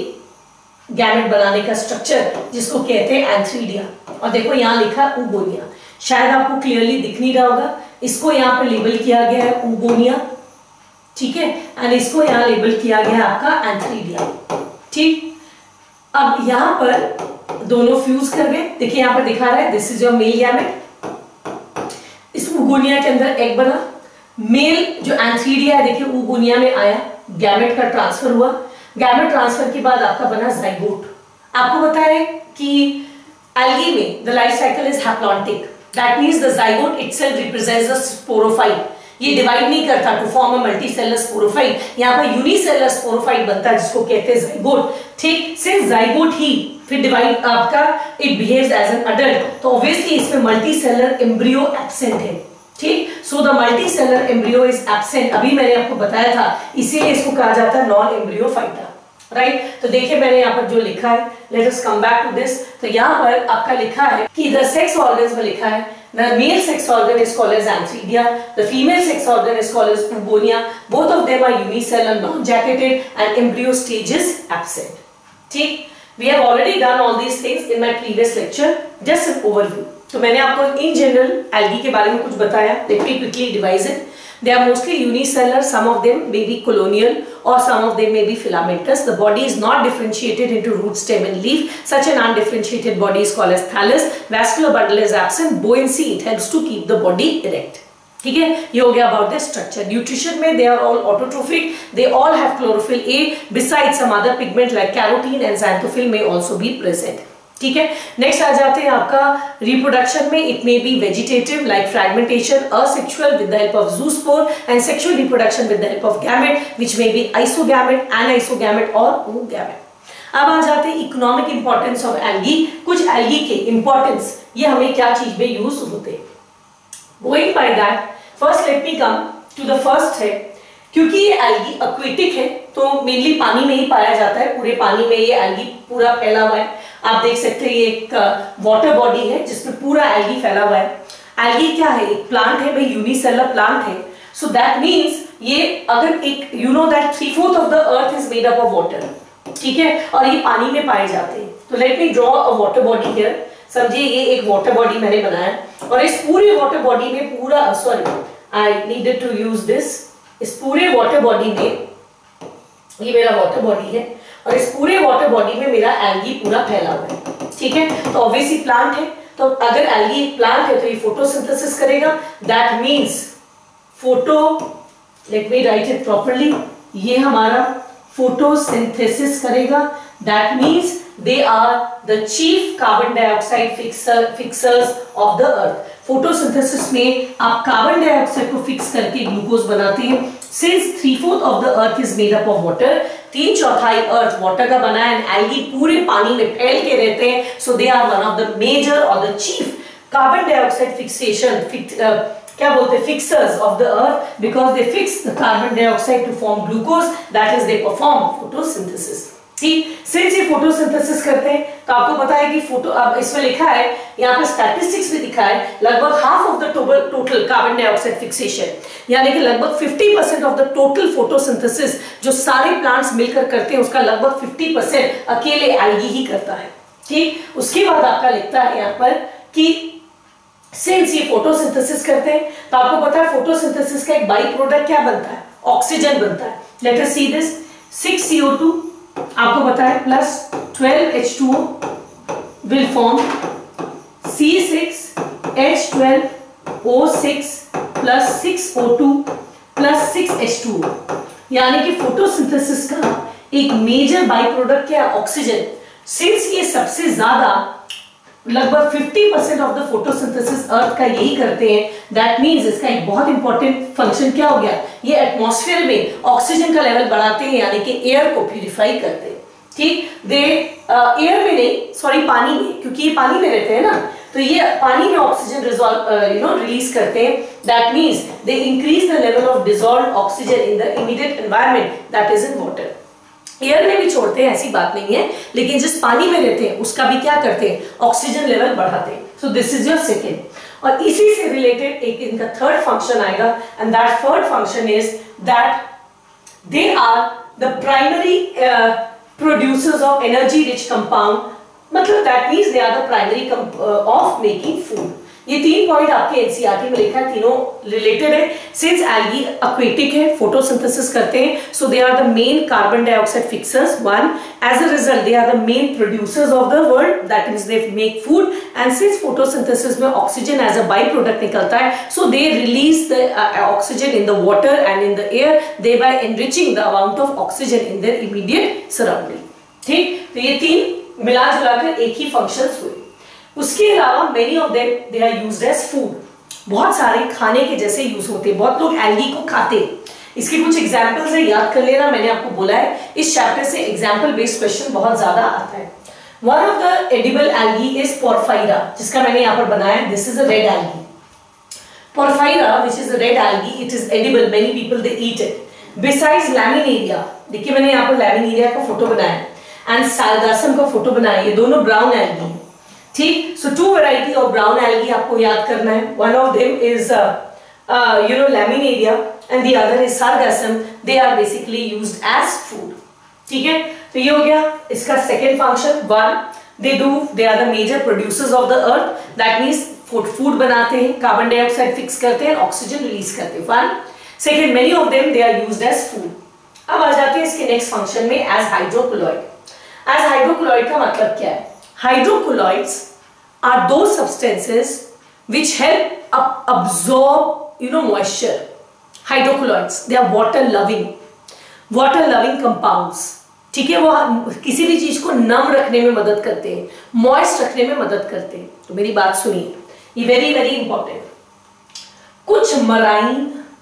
मेल गैमेट बनाने का स्ट्रक्चर जिसको कहते हैं एंथ्रीडिया, और देखो यहाँ लिखा है oogonia, शायद आपको क्लियरली दिख नहीं रहा होगा, इसको यहाँ पर लेबल किया गया है oogonia, ठीक है, एंड इसको यहाँ लेबल किया गया है आपका एंथ्रीडिया, ठीक। अब यहाँ पर दोनों फ्यूज कर गए, देखिए यहाँ पर दिखा रहा है this is your male gamete, इस oogonia के अंदर एग बना, मेल जो एंथ्रीडिया है देखिए oogonia में आया, गैमेट का ट्रांसफर हुआ, गैमेट ट्रांसफर के बाद आपका बना जाइगोट। आपको पता है कि एल्गी में the life cycle is haplontic, that means the zygote itself represents the sporophyte, ये डिवाइड नहीं करता to form a multicellular sporophyte, यहाँ पर यूनिसेलुलर स्पोरोफाइट बनता है जिसको कहते हैं जाइगोट, ठीक। सिंस जाइगोट ही फिर डिवाइड आपका it behaves as an adult, तो ऑब्वियसली इसमें मल्टीसेलुलर एम्ब्रियो एब्सेंट है, ठीक। So the multicellular embryo is absent, अभी मैंने आपको बताया था, इसीलिए इसको कहा जाता है नॉन एम्ब्रियो फाइटा, राइट। तो देखिए मैंने यहाँ पर जो लिखा है, let us come back to this. तो यहाँ पर आपका लिखा है कि द सेक्स ऑर्गन्स में लिखा है the male sex organ is called as antheridia, the female sex organ is called as oogonia, both of them are unicellular non jacketed and embryo stage is absent, ठीक। We have already done all these things in my previous lecture, just an overview. तो मैंने आपको in general algae के बारे में कुछ बताया, let me quickly devise it. They are mostly unicellular, some of them may be colonial or some of them may be filamentous. The body is not differentiated into root, stem and leaf. Such an undifferentiated body is called as thallus. Vascular bundle is absent. Buoyancy, it helps to keep the body erect. ठीक है, ये हो गया about the structure. Nutrition में they are all autotrophic. They all have chlorophyll A. Besides some other pigment like carotene and xanthophyll may also be present. ठीक है, next आ जाते हैं आपका रिप्रोडक्शन में, it may be vegetative like fragmentation, asexual with the help of zoospore, and sexual reproduction with the help of gamete which may be isogamete, anisogamete और oogamete। अब आ जाते हैं इकोनॉमिक इंपॉर्टेंस ऑफ एल्गी, कुछ algae के importance, ये हमें क्या चीज में यूज होते हैं। Going by that, first let me come to the first है, क्योंकि ये एल्गी एक्वेटिक है तो मेनली पानी में ही पाया जाता है, पूरे पानी में ये एल्गी पूरा फैला हुआ है। आप देख सकते हैं ये एक वाटर बॉडी है जिसमें पूरा एल्गी फैला हुआ है। एल्गी क्या है, एक प्लांट है भाई, यूनिसेलुलर प्लांट है, सो दैट मींस ये अगर एक you know that 3/4 of the earth is made up of water, ठीक है, और ये पानी में पाए जाते हैं। तो let me draw a water body here, समझिए ये एक वाटर बॉडी मैंने बनाया और इस पूरे वाटर बॉडी में पूरा, sorry I needed to use this, इस पूरे वाटर बॉडी में, ये मेरा वाटर बॉडी है और इस पूरे वाटर बॉडी में मेरा एल्गी पूरा फैला हुआ है, ठीक है। तो ऑब्वियसली प्लांट है तो अगर एल्गी एक प्लांट है तो ये फोटोसिंथेसिस करेगा, that means photo, let me write it properly, ये हमारा फोटोसिंथेसिस करेगा, that means they are the chief carbon dioxide fixers of the earth. Photosynthesis में आप कार्बन डाइऑक्साइड को फिक्स करके ग्लूकोज बनाते हैं। Since 3/4 of the earth is made up of water, 3/4 earth water का बना है, एंड एल्गी पूरे पानी में फैल के रहते हैं, so they are one of the major और the chief carbon dioxide fixation क्या बोलते हैं fixers of the earth, because they fix the carbon dioxide to form glucose, that is they perform photosynthesis. ठीक, सिंस ये फोटोसिंथेसिस करते हैं तो आपको पता है कि फोटो, अब इसमें लिखा है यहाँ पे स्टैटिस्टिक्स में दिखा है लगभग half of the total carbon dioxide fixation, यानी कि लगभग 50% ऑफ द टोटल फोटोसिंथेसिस जो सारे प्लांट्स मिलकर करते हैं उसका लगभग 50% अकेले एल्गी ही करता है। ठीक, उसके बाद आपका लिखता है यहाँ पर कि सिंस ये फोटोसिंथेसिस करते हैं तो आपको पता है फोटोसिंथेसिस का एक बाई प्रोडक्ट क्या बनता है, ऑक्सीजन बनता है। Let us see this, 6CO2 आपको पता है plus 12H2O will form C6H12O6 plus 6O2 plus 6H2O, यानी कि फोटोसिंथेसिस का एक मेजर बाई प्रोडक्ट क्या है, ऑक्सीजन। सिंस ये सबसे ज्यादा लगभग 50% ऑफ द फोटोसिंथेसिस अर्थ का यही करते हैं, दैट मींस इसका एक बहुत इंपॉर्टेंट फंक्शन क्या हो गया, ये एटमॉस्फेयर में ऑक्सीजन का लेवल बढ़ाते हैं, यानी कि एयर को प्यूरिफाई करते हैं। ठीक, दे एयर में नहीं, सॉरी पानी में, क्योंकि ये पानी में रहते हैं ना, तो ये पानी में ऑक्सीजन रिलीज करते हैं, that means they increase the level of dissolved oxygen in the immediate environment, that is in water. Air में भी छोड़ते हैं, ऐसी बात नहीं है, लेकिन जिस पानी में रहते हैं उसका भी क्या करते हैं, ऑक्सीजन लेवल बढ़ाते हैं। So this is your second, और इसी से रिलेटेड एक इनका थर्ड फंक्शन आएगा, and that third function is that they are the primary producers of energy rich compound, मतलब that means they are the primary of making food. ये 3 point आपके NCERT में लिखा है, तीनों रिलेटेड है। सिंस एल्गी एक्वेटिक है, फोटोसिंथेसिस करते हैं, so they are the main carbon dioxide fixers, one, as a result they are the main producers of the world, that means they make food, and since photosynthesis में oxygen as a by product निकलता है, so they release the oxygen in the water and in the air, thereby enriching the amount of oxygen in their immediate surrounding। ठीक, तो ये 3 मिला जुलाकर एक ही functions हुए। उसके अलावा many of them they are used as food, बहुत सारे खाने के जैसे यूज होते हैं, बहुत लोग एल्गी को खाते हैं। इसके कुछ एग्जांपल्स है, याद कर लेना, मैंने आपको बोला है इस चैप्टर से एग्जांपल बेस्ड क्वेश्चन बहुत ज्यादा आता है। One of the edible algae is Porphyra, जिसका मैंने यहाँ पर बनाया है, this is a red algae. Porphyra which is a red algae, it is edible, many people they eat it. Besides Laminaria, देखिए मैंने यहाँ पर लैमिनेरिया का फोटो बनाया है, एंड सारगासम का फोटो बनाया, ये दोनों ब्राउन एल्गी। ठीक, so 2 variety of brown algae आपको याद करना है, one of them is Laminaria and the other is Sargassum, they are basically used as food. ठीक है, तो ये हो गया इसका second function. One, they are the major producers of the earth, that means food बनाते हैं, कार्बन डाइऑक्साइड फिक्स करते हैं, ऑक्सीजन रिलीज करते हैं। One, second, many of them they are used as food. अब आ जाते हैं इसके नेक्स्ट फंक्शन में, एज हाइड्रोकोलॉइड। एज हाइड्रोकोलॉइड का मतलब क्या है, हाइड्रोकोलॉइड्स are those substances which help absorb moisture. Hydrocolloids, they are water loving compounds. ठीक है, वो किसी भी चीज को नम रखने में मदद करते हैं, मॉइस्ट रखने में मदद करते हैं। तो मेरी बात सुनिए, ये वेरी वेरी इंपॉर्टेंट। कुछ marine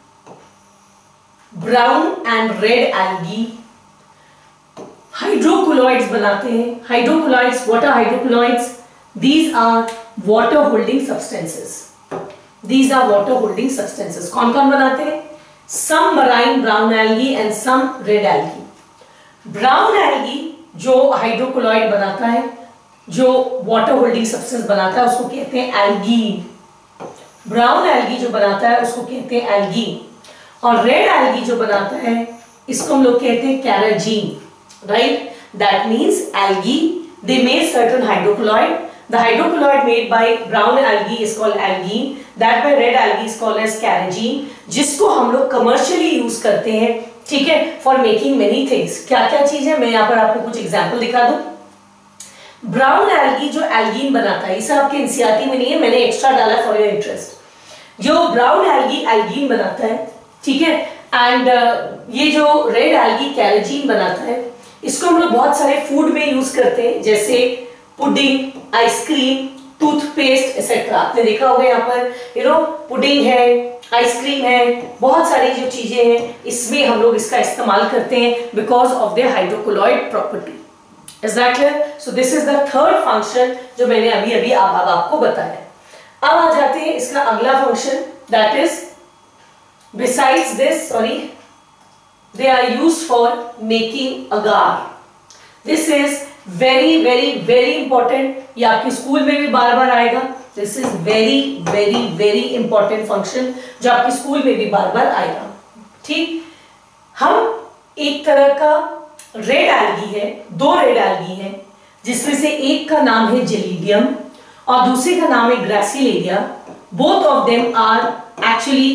brown and red algae hydrocolloids बनाते हैं। Hydrocolloids, what are hydrocolloids? These are water holding substances. These are water holding substances. कौन कौन बनाते हैं? Some marine brown algae and some red algae. Brown algae जो hydrocolloid बनाता है, जो water holding substance बनाता है, उसको कहते हैं algae. Brown algae जो बनाता है उसको कहते हैं algae. और red algae जो बनाता है इसको हम लोग कहते हैं carrageen. Right? That means algae, they make certain hydrocolloid. The hydrocolloid made by brown algae is called algene. That by red algae is called as carrageen, जिसको हम लोग commercially use करते हैं, ठीक है, for making many things। क्या क्या चीज है, मैं यहाँ पर आपको कुछ एग्जाम्पल दिखा दूं। ब्राउन एल्गी जो एल्गीन बनाता है, ये सब आपके एनसीईआरटी में नहीं है, मैंने एक्स्ट्रा डाला फॉर योर इंटरेस्ट। जो ब्राउन एल्गी एल्गीन बनाता है, ठीक है, एंड ये जो रेड एल्गी कैरोटीन बनाता है, इसको हम लोग बहुत सारे फूड में यूज करते हैं, जैसे पुडिंग, आइसक्रीम, टूथपेस्ट एक्सेट्रा। आपने देखा होगा यहाँ पर पुडिंग है, आइसक्रीम है, बहुत सारी जो चीजें हैं इसमें हम लोग इसका इस्तेमाल करते हैं because of the hydrocolloid property. Is that clear? So this is the third function जो मैंने अभी अभी आपको बताया। अब आ जाते हैं इसका अगला function, that is besides this, they are used for making agar. This is very very very important, ये आपके स्कूल में भी बार बार आएगा। This is very very very important function जो आपके स्कूल में भी बार बार आएगा। ठीक, हम एक तरह का रेड एल्गी है, दो रेड एल्गी है, जिसमें से एक का नाम है जेलिडियम और दूसरे का नाम है Gracilaria. Both of them are actually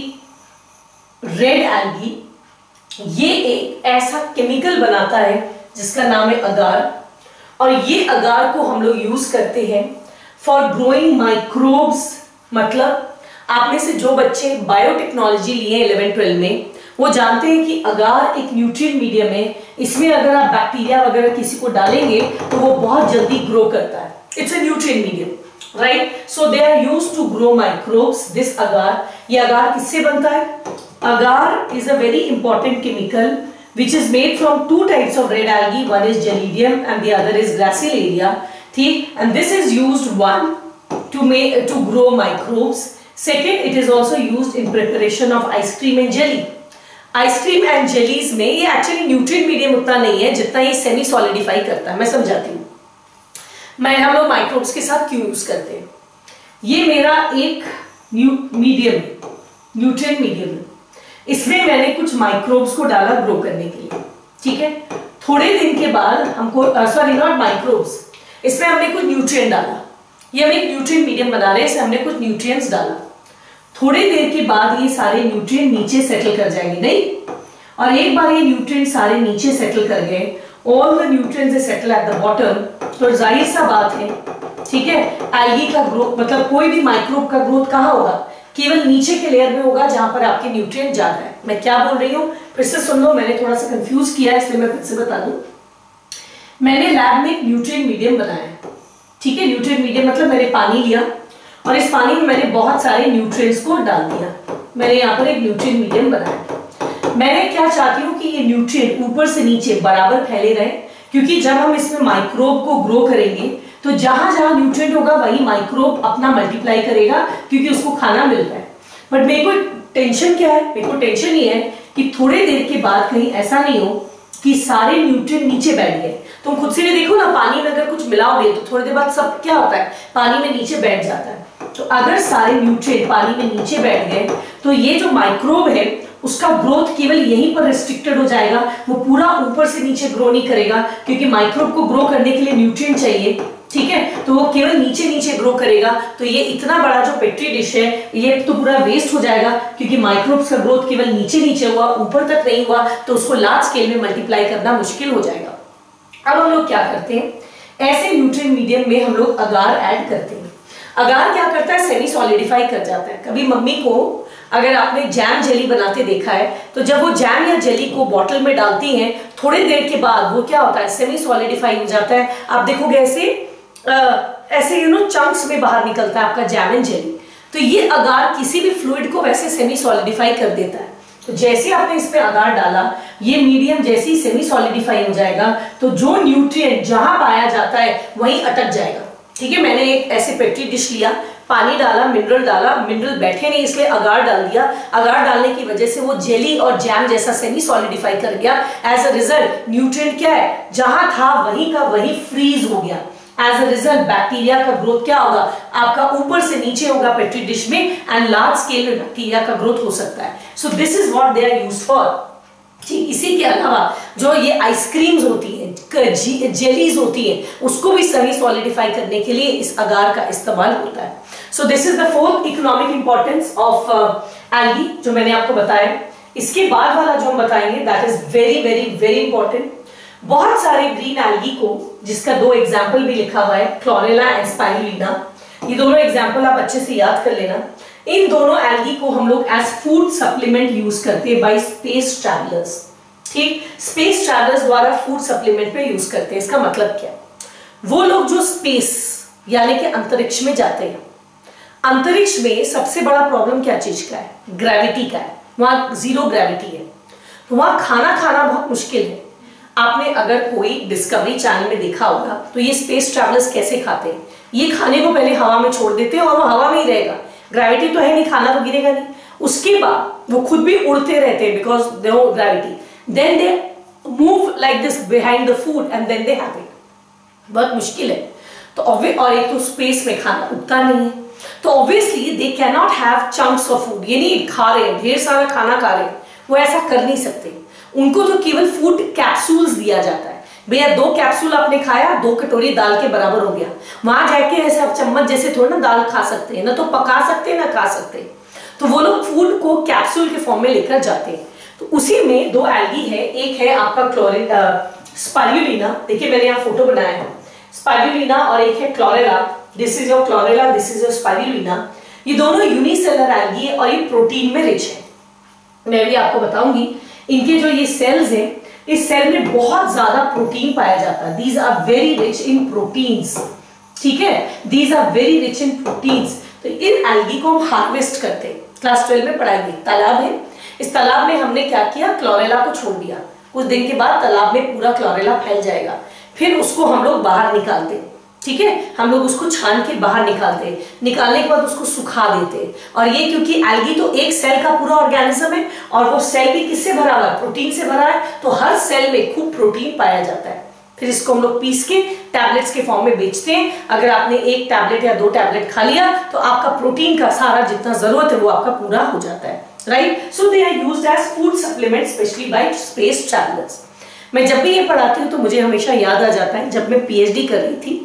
red algae. ये एक ऐसा केमिकल बनाता है जिसका नाम है अगार, और ये अगार को हम लोग यूज करते हैं फॉर ग्रोइंग माइक्रोब्स। मतलब आप में से जो बच्चे बायोटेक्नोलॉजी लिए 11-12 में, वो जानते हैं कि अगार एक न्यूट्रिएंट मीडियम है। इसमें अगर आप बैक्टीरिया वगैरह किसी को डालेंगे तो वो बहुत जल्दी ग्रो करता है। It's a nutrient medium, right? So they are used to grow microbes. This agar, ये अगार किससे बनता है? Agar is a very important chemical which is made from two types of red algae. One is Gelidium and the other is Gracilaria. ठीक, and this is used one to grow microbes. Second, it is also used in preparation of ice cream and jelly. Ice cream and jellies में ये actually nutrient medium उतना नहीं है जितना ये semi solidify करता है। मैं समझाती हूँ हम लोग माइक्रोब्स के साथ क्यों यूज करते हैं। ये मेरा एक मीडियम, न्यूट्रिएंट मीडियम है, इसमें मैंने कुछ माइक्रोब्स को डाला ग्रो करने के लिए। ठीक है, थोड़े दिन के बाद हमको नॉट माइक्रोब्स, इसमें हमने कुछ न्यूट्रिएंट डाला। ये हम एक न्यूट्रिएंट मीडियम बना रहे हैं, इसमें हमने कुछ न्यूट्रिएंट्स डाला। थोड़ी देर के बाद ये सारे न्यूट्रिएंट नीचे सेटल कर जाएंगे, नहीं? और एक बार ये न्यूट्रिएंट सारे नीचे सेटल कर गए, all the nutrients settle at the bottom, तो जाहिर सा बात है, ठीक है, एल्गी का ग्रोथ, मतलब कोई भी माइक्रोब का ग्रोथ कहाँ होगा? केवल नीचे के लेयर में होगा जहां पर आपके न्यूट्रिएंट ज्यादा है। मैं क्या बोल रही हूँ फिर से सुन लो, मैंने थोड़ा सा कंफ्यूज किया है इसलिए मैं फिर से बता दूं। मैंने लैब में एक न्यूट्रिएंट मीडियम बनाया, ठीक है, न्यूट्रिएंट मीडियम मतलब मैंने पानी लिया और इस पानी में मैंने बहुत सारे न्यूट्रिएंट्स को डाल दिया। मैंने यहाँ पर एक न्यूट्रिएंट मीडियम बनाया। मैंने क्या चाहती हूँ कि ये न्यूट्रिएंट ऊपर से नीचे बराबर फैले रहे, क्योंकि जब हम इसमें माइक्रोब को ग्रो करेंगे तो जहां जहां न्यूट्रिएंट होगा वही माइक्रोब अपना मल्टीप्लाई करेगा, क्योंकि उसको खाना मिल रहा है। बट मेरे को टेंशन क्या है? मेरे को टेंशन ये है कि थोड़े देर के बाद कहीं ऐसा नहीं हो कि सारे न्यूट्रिएंट नीचे बैठ गए। तुम खुद से भी देखो ना, पानी में अगर कुछ मिलाओगे तो थोड़ी देर बाद सब क्या होता है, पानी में नीचे बैठ जाता है। तो अगर सारे न्यूट्रिएंट पानी में नीचे बैठ गए तो ये जो माइक्रोब है उसका ग्रोथ केवल यहीं पर रिस्ट्रिक्टेड हो जाएगा, वो पूरा ऊपर से नीचे ग्रो नहीं करेगा, क्योंकि माइक्रोब को ग्रो करने के लिए न्यूट्रिएंट चाहिए। ठीक है, तो वो केवल नीचे नीचे ग्रो करेगा। तो ये इतना बड़ा जो पेट्री डिश है ये तो पूरा वेस्ट हो जाएगा, क्योंकि माइक्रोब्स का ग्रोथ केवल नीचे नीचे हुआ, ऊपर तक नहीं हुआ, तो उसको लार्ज स्केल में मल्टीप्लाई करना मुश्किल हो जाएगा। अब हम लोग क्या करते हैं, ऐसे न्यूट्रिएंट मीडियम में हम लोग अगार ऐड करते हैं। अगार क्या करता है, सेमी सॉलिडिफाई कर जाता है। कभी मम्मी को अगर आपने जैम जेली बनाते देखा है, तो जब वो जैम या जेली को बॉटल में डालती हैं, थोड़ी देर के बाद वो क्या होता है, सेमी सॉलिडिफाई हो जाता है। आप देखोगे ऐसे चंक्स में बाहर निकलता है आपका जैम एंड जेली। तो ये अगार किसी भी फ्लूइड को वैसे सेमी सॉलिडिफाई कर देता है। तो जैसे आपने इसमें अगार डाला, ये मीडियम जैसे ही सेमी सॉलिडिफाई हो जाएगा, तो जो न्यूट्रिएंट जहां पाया जाता है वहीं अटक जाएगा। ठीक है, मैंने एक ऐसे पेट्री डिश लिया, पानी डाला, मिनरल बैठे नहीं इसलिए अगार डाल दिया। अगार डालने की वजह से वो जेली और जैम जैसा सेमी सॉलिडिफाई कर गया। एज अ रिजल्ट न्यूट्रिएंट क्या है, जहां था वहीं का वहीं फ्रीज हो गया। एज अ रिजल्ट बैक्टीरिया का ग्रोथ क्या होगा, आपका ऊपर से नीचे होगा पेट्री डिश में, एंड लार्ज स्केल में बैक्टीरिया का ग्रोथ हो सकता है। So this is what they are used for. ठीक, इसी के अलावा जो ये आइसक्रीम्स होती है, जेलीज होती है, उसको भी सेमी सॉलिडिफाई करने के लिए इस अगार का इस्तेमाल होता है। So this is the fourth economic importance of algae जो मैंने आपको बताया। इसके बाद वाला जो हम बताएंगे that is very very very important. बहुत सारे ग्रीन एल्गी को, जिसका 2 एग्जाम्पल भी लिखा हुआ है, क्लोरेला एंड स्पाइरुलिना, ये दोनों एग्जाम्पल आप अच्छे से याद कर लेना। इन दोनों एल्गी को हम लोग एज फूड सप्लीमेंट यूज करते हैं बाय स्पेस ट्रैवलर्स। ठीक, स्पेस ट्रैवलर्स द्वारा फूड सप्लीमेंट पे यूज करते हैं। इसका मतलब क्या? वो लोग जो स्पेस यानी कि अंतरिक्ष में जाते हैं, अंतरिक्ष में सबसे बड़ा प्रॉब्लम क्या चीज का है? ग्रेविटी का है। वहां 0 ग्रेविटी है, तो वहां खाना खाना बहुत मुश्किल है। आपने अगर कोई डिस्कवरी चैनल में देखा होगा तो ये स्पेस ट्रैवलर्स कैसे खाते हैं, ये खाने को पहले हवा में छोड़ देते हैं और वो हवा में ही रहेगा, ग्रेविटी तो है नहीं, खाना तो गिरेगा नहीं। उसके बाद वो खुद भी उड़ते रहते हैं because they no gravity, then they move like this behind the food and then they have it. बहुत मुश्किल है। तो और एक तो स्पेस में खाना उगता नहीं है, तो obviously they can not have chunks of food, ये नहीं खा रहे हैं ढेर सारा खाना खा रहे हैं, वो ऐसा कर नहीं सकते। उनको तो केवल फूड कैप्सूल्स दिया जाता है। भैया 2 कैप्सूल आपने खाया, 2 कटोरी दाल के बराबर हो गया। वहां जाके ऐसे आप चम्मच जैसे थोड़ा ना दाल खा सकते हैं, ना तो पका सकते हैं ना खा सकते हैं। तो वो लोग फूड को कैप्सूल के फॉर्म में लेकर जाते हैं। तो उसी में 2 एल्गी है, एक है आपका स्पाइरुलिना, देखिए मैंने यहाँ फोटो बनाया है, स्पाइरुलिना, और एक है Chlorella. This is your Chlorella, this is your Spirulina. ये दोनों यूनिसेलर एल्गी है और ये प्रोटीन में रिच है। मैं भी आपको बताऊंगी इनके जो ये सेल्स हैं, इस सेल में बहुत ज्यादा प्रोटीन पाया जाता है। These are very rich in proteins. ठीक है, these are very rich in proteins. तो इन एल्गी को हम हार्वेस्ट करते हैं, क्लास 12 में पढ़ाएंगे। तालाब है, इस तालाब में हमने क्या किया, क्लोरेला को छोड़ दिया। कुछ दिन के बाद तालाब में पूरा क्लोरेला फैल जाएगा, फिर उसको हम लोग बाहर निकालते हैं। ठीक है, हम लोग उसको छान के बाहर निकालते हैं, निकालने के बाद उसको सुखा देते हैं। और ये क्योंकि एल्गी तो एक सेल का पूरा ऑर्गेनिज्म है और वो सेल भी किससे भरा हुआ है, प्रोटीन से भरा है, तो हर सेल में खूब प्रोटीन पाया जाता है। फिर इसको हम लोग पीस के टैबलेट्स के फॉर्म में बेचते हैं। अगर आपने 1 टैबलेट या 2 टैबलेट खा लिया तो आपका प्रोटीन का सारा जितना जरूरत है वो आपका पूरा हो जाता है। Right, so they are used as food supplement specially by space travellers. मैं जब भी ये पढ़ाती हूँ तो मुझे हमेशा याद आ जाता है, जब मैं पीएचडी कर रही थी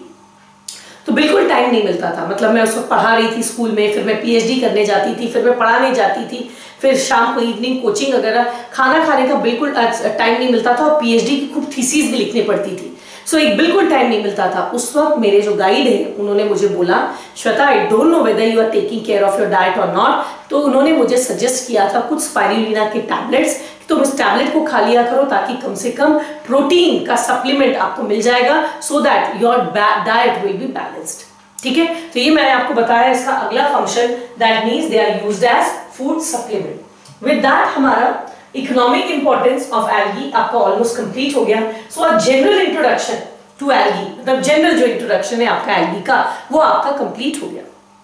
तो बिल्कुल टाइम नहीं मिलता था। मतलब मैं उस वक्त पढ़ा रही थी स्कूल में, फिर मैं पीएचडी करने जाती थी, फिर मैं पढ़ाने जाती थी, फिर शाम को इवनिंग कोचिंग वगैरह, खाना खाने का बिल्कुल टाइम नहीं मिलता था और पीएचडी की खूब थीसिस भी लिखनी पड़ती थी। सो एक बिल्कुल टाइम नहीं मिलता था। उस वक्त मेरे जो गाइड है उन्होंने मुझे बोला, Shweta I don't know whether you are taking care of your diet और नॉट, तो उन्होंने मुझे सजेस्ट किया था कुछ स्पाइरुलिना के टैबलेट्स, तुम इस टैबलेट को खा लिया करो ताकि कम से कम प्रोटीन का सप्लीमेंट आपको मिल जाएगा, so that your diet will be balanced. ठीक है, तो ये मैंने आपको बताया इसका अगला function, that means they are used as food supplement. With that हमारा इकोनॉमिक इंपॉर्टेंस ऑफ एल्गी आपका ऑलमोस्ट कंप्लीट हो गया। So a general introduction to algae, मतलब जनरल जो इंट्रोडक्शन है आपका एल्गी का, वो आपका कंप्लीट हो गया।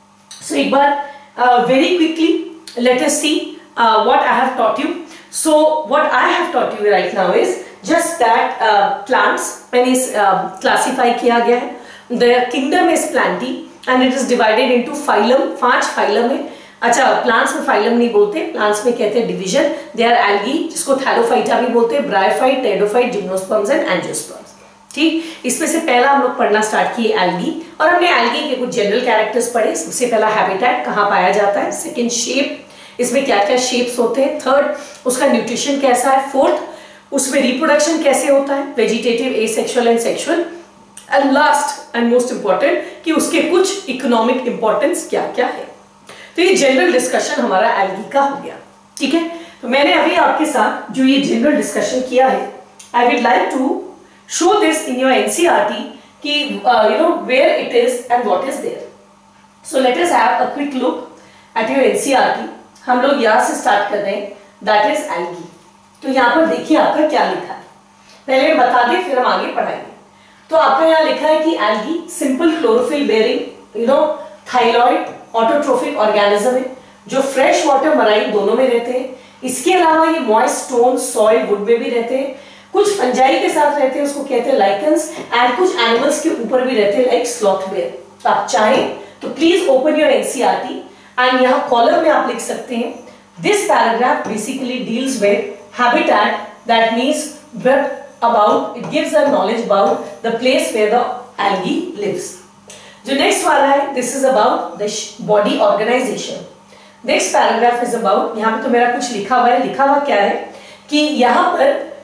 सो एक बार very quickly let us see what I have taught you. So what I have taught you right now is just that plants मैंने क्लासिफाई किया गया है। The kingdom is plantae and it is divided into phylum, 5 phylum है। अच्छा, plants में phylum नहीं बोलते, plants में कहते हैं डिवीजन। दे आर एल्गी, जिसको थैलोफाइटा भी बोलते हैं, bryophyte, pteridophyte, gymnosperms and angiosperms. ठीक, इसमें से पहला हम लोग पढ़ना स्टार्ट किए एल्गी, और हमने एल्गी के कुछ जनरल कैरेक्टर्स पढ़े। सबसे पहला हैबिटेट, कहाँ पाया जाता है। सेकंड शेप, इसमें क्या क्या शेप्स होते हैं। थर्ड, उसका न्यूट्रिशन कैसा है। फोर्थ, उसमें रिप्रोडक्शन कैसे होता है, vegetative, asexual and sexual. And last and most important कि उसके कुछ इकोनॉमिक इंपॉर्टेंस क्या क्या है। तो ये जनरल डिस्कशन हमारा एल्गी का हो गया। ठीक है, तो मैंने अभी आपके साथ जो ये जनरल डिस्कशन किया है, I would like to show this in your NCERT कि you know where it is and what is there. So let us have a quick look at your NCERT. हम लोग यहाँ से स्टार्ट कर रहे हैं, दैट इज एल्गी। तो यहाँ पर देखिए आपका क्या लिखा है, पहले बता दें फिर हम आगे पढ़ाएंगे। तो आपका यहाँ लिखा है कि algae simple chlorophyll bearing you know thalloid autotrophic organism है, जो फ्रेश वाटर मराइन दोनों में रहते हैं। इसके अलावा ये मॉइस्ट स्टोन, सॉइल, वुड में भी रहते हैं। कुछ फंजाई के साथ रहते हैं, उसको कहते हैं लाइकन्स, एंड कुछ एनिमल्स के ऊपर भी रहते हैं लाइक स्लॉथ बेयर। तो आप चाहें तो please open your NCERT and यहाँ कॉलम में आप लिख सकते हैं, this paragraph basically deals with habitat, that means about it gives a knowledge about the place where the algae lives. जो next वाला है, this is about the body organization. Next paragraph is about, यहाँ पे तो मेरा कुछ लिखा हुआ है, लिखा हुआ क्या है कि यहाँ पर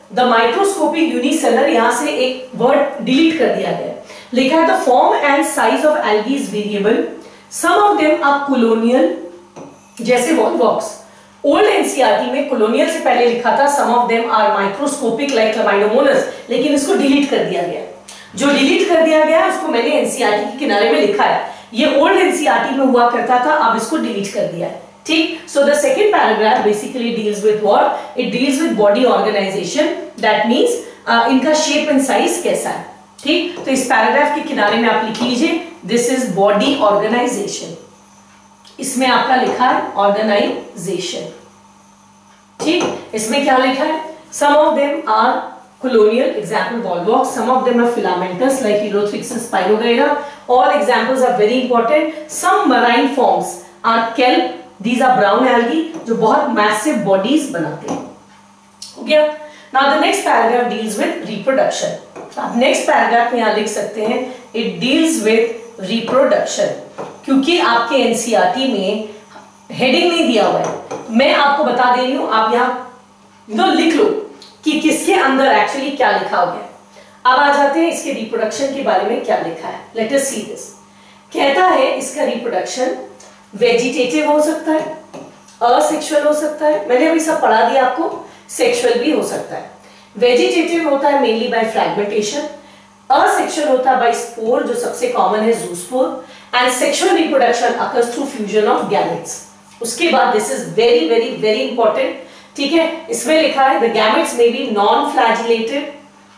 द माइक्रोस्कोपिक यूनिसेलर, यहां से एक वर्ड डिलीट कर दिया गया, लिखा है the form and size of algae is variable, some of them are colonial, जैसे वॉल्वॉक्स। ओल्ड एनसीईआरटी में कोलोनियल से पहले लिखा था some of them are microscopic like Chlamydomonas, लेकिन इसको डिलीट कर दिया गया। जो डिलीट कर दिया गया उसको मैंने एनसीईआरटी के किनारे में लिखा है, ये ओल्ड एनसीईआरटी में हुआ करता था, अब इसको डिलीट कर दिया है, ठीक। So the second paragraph basically deals with what, it deals with body organisation, that means इनका शेप एंड साइज कैसा है, ठीक। तो इस पैराग्राफ के किनारे में आप लिख लीजिए दिस इज बॉडी ऑर्गेनाइजेशन, इसमें आपका लिखा है ऑर्गेनाइजेशन, ठीक। इसमें क्या लिखा है, some of them are colonial, example volvox, some of them are filamentous like Helothrix and Spirogyra, all examples are very important. Some marine forms are kelp, these are brown algae जो बहुत massive bodies बनाते हैं, हो गया। Now the next paragraph deals with reproduction, आप next paragraph में यहाँ लिख सकते हैं it deals with reproduction, क्योंकि आपके NCERT में heading नहीं दिया हुआ है, मैं आपको बता दे रही हूँ, आप यहाँ लिख लो कि किसके अंदर एक्चुअली क्या लिखा हो गया। अब आ जाते हैं इसके रिप्रोडक्शन के बारे में क्या लिखा है, लेट अस सी दिस। कहता है इसका रिप्रोडक्शन वेजिटेटिव हो सकता है, असेक्सुअल हो सकता है, मैंने अभी सब पढ़ा दिया आपको, सेक्सुअल भी हो सकता है। वेजिटेटिव होता है मेनली बाय फ्रैगमेंटेशन, असेक्सुअल होता है बाय स्पोर जो सबसे कॉमन है zoospore, and sexual reproduction occurs through fusion of gametes. उसके बाद this is very very very important, ठीक है, इसमें लिखा है the gametes may be non flagellated,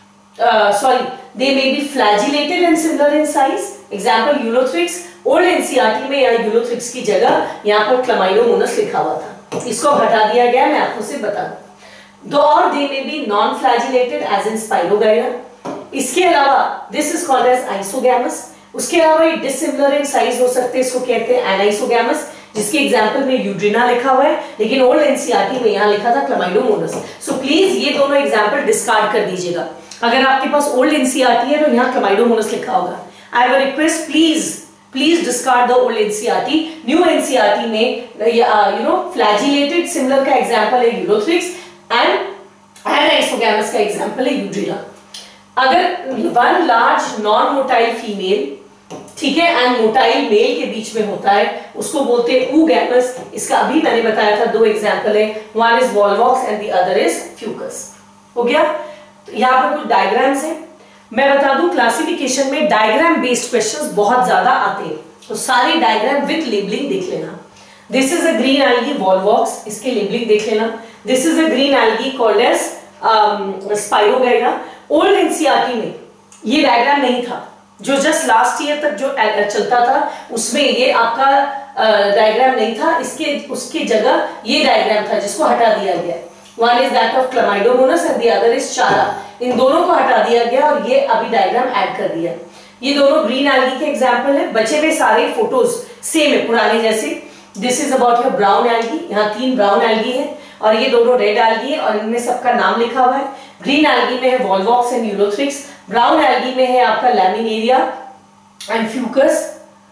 they may be flagellated and similar in size, example Ulothrix. Old NCERT में यहाँ Ulothrix की जगह यहाँ पर क्लामाइडोमोनास लिखा हुआ था, इसको हटा दिया गया, मैं आपको से बता दूं। और they may be non flagellated as in Spirogyra. इसके अलावा this is called as isogamous. उसके अलावा ये डिसिमिलर इन साइज हो सकते हैं, इसको कहते हैं एनाइसोगैमस, जिसके एग्जांपल में यूड्रिना लिखा हुआ है, लेकिन ओल्ड एनसीईआरटी में यहाँ लिखा था क्लामाइडोमोनास। सो प्लीज ये दोनों एग्जांपल डिस्कार्ड कर दीजिएगा, अगर आपके पास ओल्ड एनसीईआरटी है तो यहाँ क्लामाइडोमोनास लिखा होगा। I have a request, please discard the old NCERT. New NCERT में फ्लैजिलेटेड सिमिलर का एग्जांपल है यूलोथ्रिक्स एंड एनाइसोगैमस का एग्जांपल है यूड्रिना। अगर one large non motile female, ठीक है, एंड मोटाइल मेल के बीच में होता है, उसको बोलते हैं oogamous। इसका अभी मैंने बताया था, दो एग्जांपल है, one is Volvox and the other is Fucus, हो गया। तो यहाँ पर कुछ डायग्राम्स हैं, मैं बता दूं क्लासिफिकेशन में डायग्राम बेस्ड क्वेश्चंस बहुत ज्यादा आते हैं, तो सारे डायग्राम विद लेबलिंग देख लेना। This is a green algae Volvox, इसके लेबलिंग देख लेना। This is a green algae called as Spirogyra. Old NCERT में ये डायग्राम नहीं था, जो जस्ट लास्ट ईयर तक जो चलता था उसमें ये आपका डायग्राम नहीं था, उसके जगह ये डायग्राम था जिसको हटा दिया गया। One is that of Chlamydomonas and the other is Chara, इन दोनों को हटा दिया गया और ये अभी डायग्राम ऐड कर दिया। ये दोनों ग्रीन एल्गी के एग्जांपल है, बचे हुए सारे फोटोज सेम है पुराने जैसे। This is about your brown algae, यहाँ 3 ब्राउन एल्गी है और ये दोनों रेड एल्गी है और इनमें सबका नाम लिखा हुआ है। ग्रीन एल्गी में है Volvox and Ulothrix, brown algae में है आपका Laminaria and Fucus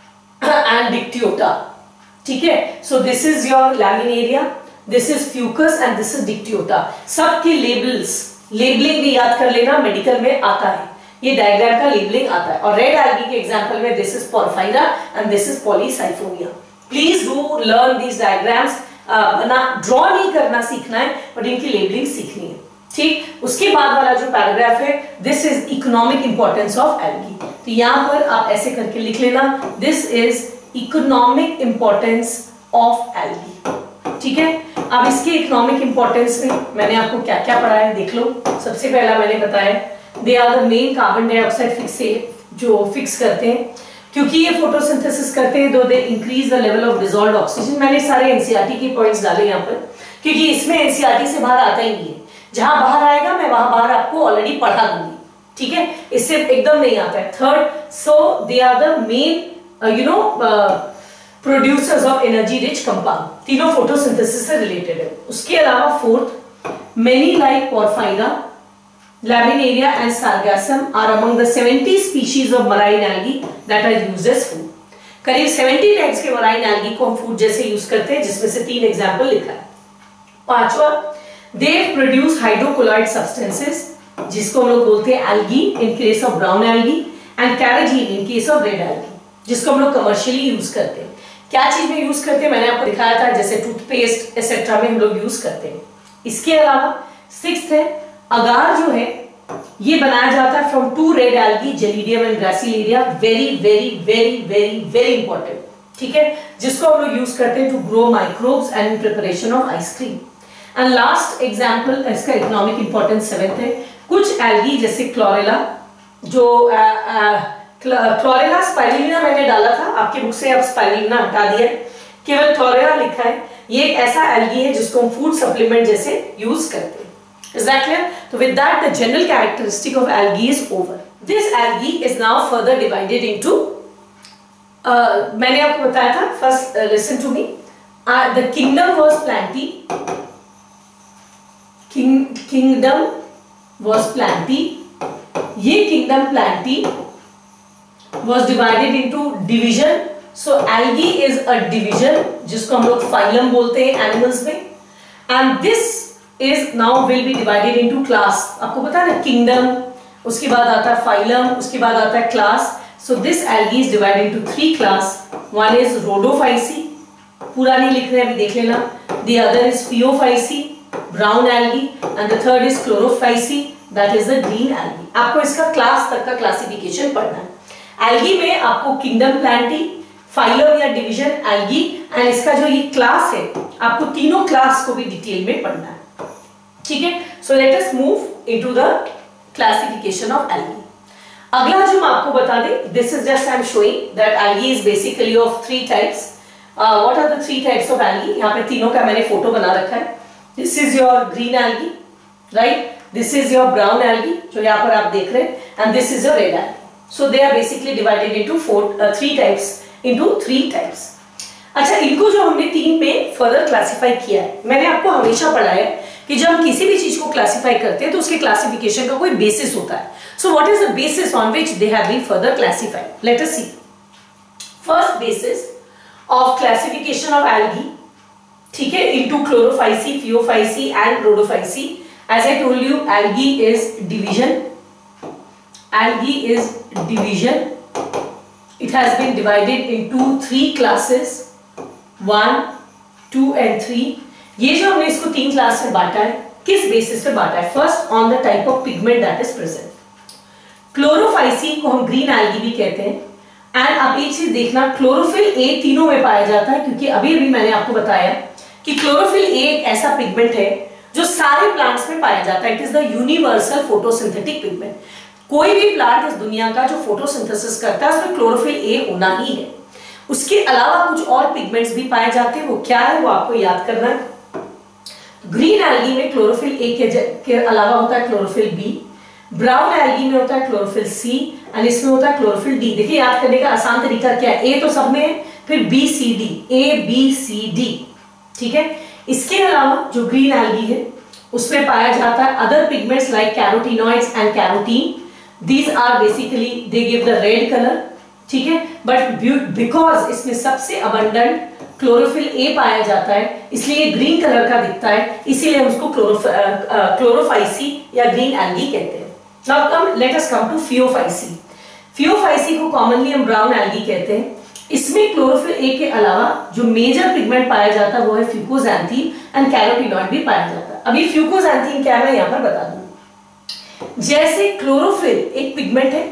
and Dictyota, ठीक है। So this is your Laminaria, this is Fucus and this is Dictyota. सबके लेबलिंग भी याद कर लेना, मेडिकल में आता है, ये डायग्राम का लेबलिंग आता है। और रेड एल्गी के एग्जांपल में this is Porphyra and this is Polysiphonia. Please do learn these diagrams, draw नहीं करना सीखना है बट इनकी लेबलिंग सीखनी है, ठीक। उसके बाद वाला जो पैराग्राफ है, this is economic importance of algae, तो यहां पर आप ऐसे करके लिख लेना, this is economic importance of algae, ठीक है। अब इसके इकोनॉमिक इंपॉर्टेंस में मैंने आपको क्या क्या पढ़ाया देख लो। सबसे पहला मैंने बताया they are the main carbon dioxide जो फिक्स करते हैं, क्योंकि ये फोटोसिंथेसिस करते हैं, though they increase the level of dissolved oxygen. मैंने सारे एनसीईआरटी के पॉइंट्स डाले यहाँ पर, क्योंकि इसमें एनसीईआरटी से बाहर आता ही नहीं है, जहां बाहर आएगा मैं वहां बाहर आपको ऑलरेडी पढ़ा दूंगी, ठीक है, इससे एकदम नहीं आता है। Third, so they are the main producers of energy rich compound, तीनों फोटोसिंथेसिस से रिलेटेड है। उसके अलावा fourth, many like Porphyra, Laminaria and Sargassum are among the 70 species of marine algae that are used as food. करीब 70 types के marine algae को हम food जैसे यूज करते हैं, जिसमें से 3 एग्जांपल लिखा है। पांचवा, दे प्रोड्यूस हाइड्रोकोलॉइड सब्सटेंसेस जिसको हम लोग बोलते हैं algae in case of brown algae, and carrageenan in case of red algae, जिसको हम लोग कमर्शियली यूज करते हैं। क्या चीज में यूज करते हैं मैंने आपको दिखाया था, जैसे टूथपेस्ट एक्सेट्रा में हम लोग यूज करते हैं। इसके अलावा सिक्स्थ है अगार जो है ये बनाया जाता है from 2 red algae, gelidium and gracilaria, very very very very very important, ठीक है, जिसको हम लोग यूज करते हैं to grow microbes and in preparation of ice cream. And last example इसका इकोनॉमिक इंपॉर्टेंस 7th है, कुछ एल्गी जैसे क्लोरेला, जो क्लोरेला स्पाइरुलिना मैंने डाला था आपके बुक से, अब स्पाइरुलिना हटा दिया, केवल क्लोरेला लिखा है। ये एक ऐसा एल्गी है जिसको हम फूड सप्लीमेंट जैसे यूज करते हैं। Is that clear? So with that the general characteristic of algae is over. This algae is now further divided into मैंने आपको बताया था, first listen to me, the kingdom was plantae, kingdom was plantae, ये kingdom plantae was divided into division. So algae is a division जिसको हम लोग phylum बोलते हैं animals में, and this is now will be divided into class. आपको पता है ना, kingdom, उसके बाद आता है phylum, उसके बाद आता है class. So this algae is divided into 3 class. One is Rhodophyceae, पूरा नहीं लिख रहे अभी देख लेना. The other is Phaeophyceae, brown algae, and the third is Chlorophyceae, that is the green algae. आपको इसका class तक का classification पढ़ना है. Algae में आपको kingdom plantae, phylum या division algae, and इसका जो ये class है आपको तीनों class को भी डिटेल में पढ़ना है, ठीक है। So let us move into the classification of algae. अगला जो मैं आपको बता दें, this is just I am showing that algae is basically of 3 types. What are the 3 types of algae? यहाँ पे तीनों का मैंने फोटो बना रखा है। This is your green algae, right, this is your brown algae जो यहाँ पर आप देख रहे हैं, and this is your red algae. So they are basically divided into 3 types, into 3 types. अच्छा, इनको जो हमने 3 में फर्दर क्लासिफाई किया है, मैंने आपको हमेशा पढ़ा है कि जब हम किसी भी चीज को क्लासिफाई करते हैं तो उसके क्लासिफिकेशन का कोई बेसिस होता है। So what is the basis on which they have been further classified? Let us see. First basis of classification of algae, ठीक है, into chlorophyceae, phaeophyceae and rhodophyceae. As I told you, algae is division, algae is division. It has been divided into 3 classes, 1, 2 and 3। ये जो हमने इसको 3 class में बांटा है, किस बेसिस पे बांटा है? First, on the type of pigment that is present. Chlorophyceae को हम ग्रीन एल्गी भी कहते हैं, एंड आप एक चीज देखना, क्लोरोफिल ए तीनों में पाया जाता है, क्योंकि अभी अभी मैंने आपको बताया कि क्लोरोफिल ए एक ऐसा पिगमेंट है जो सारे प्लांट्स में पाया जाता है। It is the universal photosynthetic pigment. कोई भी प्लांट इस दुनिया का जो फोटोसिंथेसिस करता है उसमें क्लोरोफिल ए होना ही है। उसके अलावा कुछ और पिगमेंट्स भी पाए जाते हैं, वो क्या है वो आपको याद करना है। ग्रीन एल्गी में क्लोरोफिल ए के अलावा होता है क्लोरोफिल बी, ब्राउन एल्गी में होता है क्लोरोफिल सी, एंड इसमें होता है क्लोरोफिल डी। देखिए, याद करने का आसान तरीका क्या है, ए तो सब में है, फिर B C D, A B C D, ठीक है। इसके अलावा जो ग्रीन एल्गी है उसमें पाया जाता है other pigments like carotenoids and carotene. These are basically they give the red colour, ठीक है, बट बिकॉज इसमें सबसे अबंडेंट क्लोरोफिल ए पाया जाता है इसलिए ग्रीन कलर का दिखता है, इसीलिए उसको क्लोरोफाइसी या ग्रीन एल्गी कहते हैं। Now come, let us come to phaeophyceae. Phaeophyceae को कॉमनली हम ब्राउन एल्गी कहते हैं। इसमें क्लोरोफिल ए के अलावा जो मेजर पिगमेंट पाया जाता है वो है फ्यूकोजैंथीन एंड कैरोटीनॉइड भी पाया जाता है। अभी फ्यूकोजैंथीन क्या है मैं यहाँ पर बता दूं। जैसे क्लोरोफिल एक पिगमेंट है,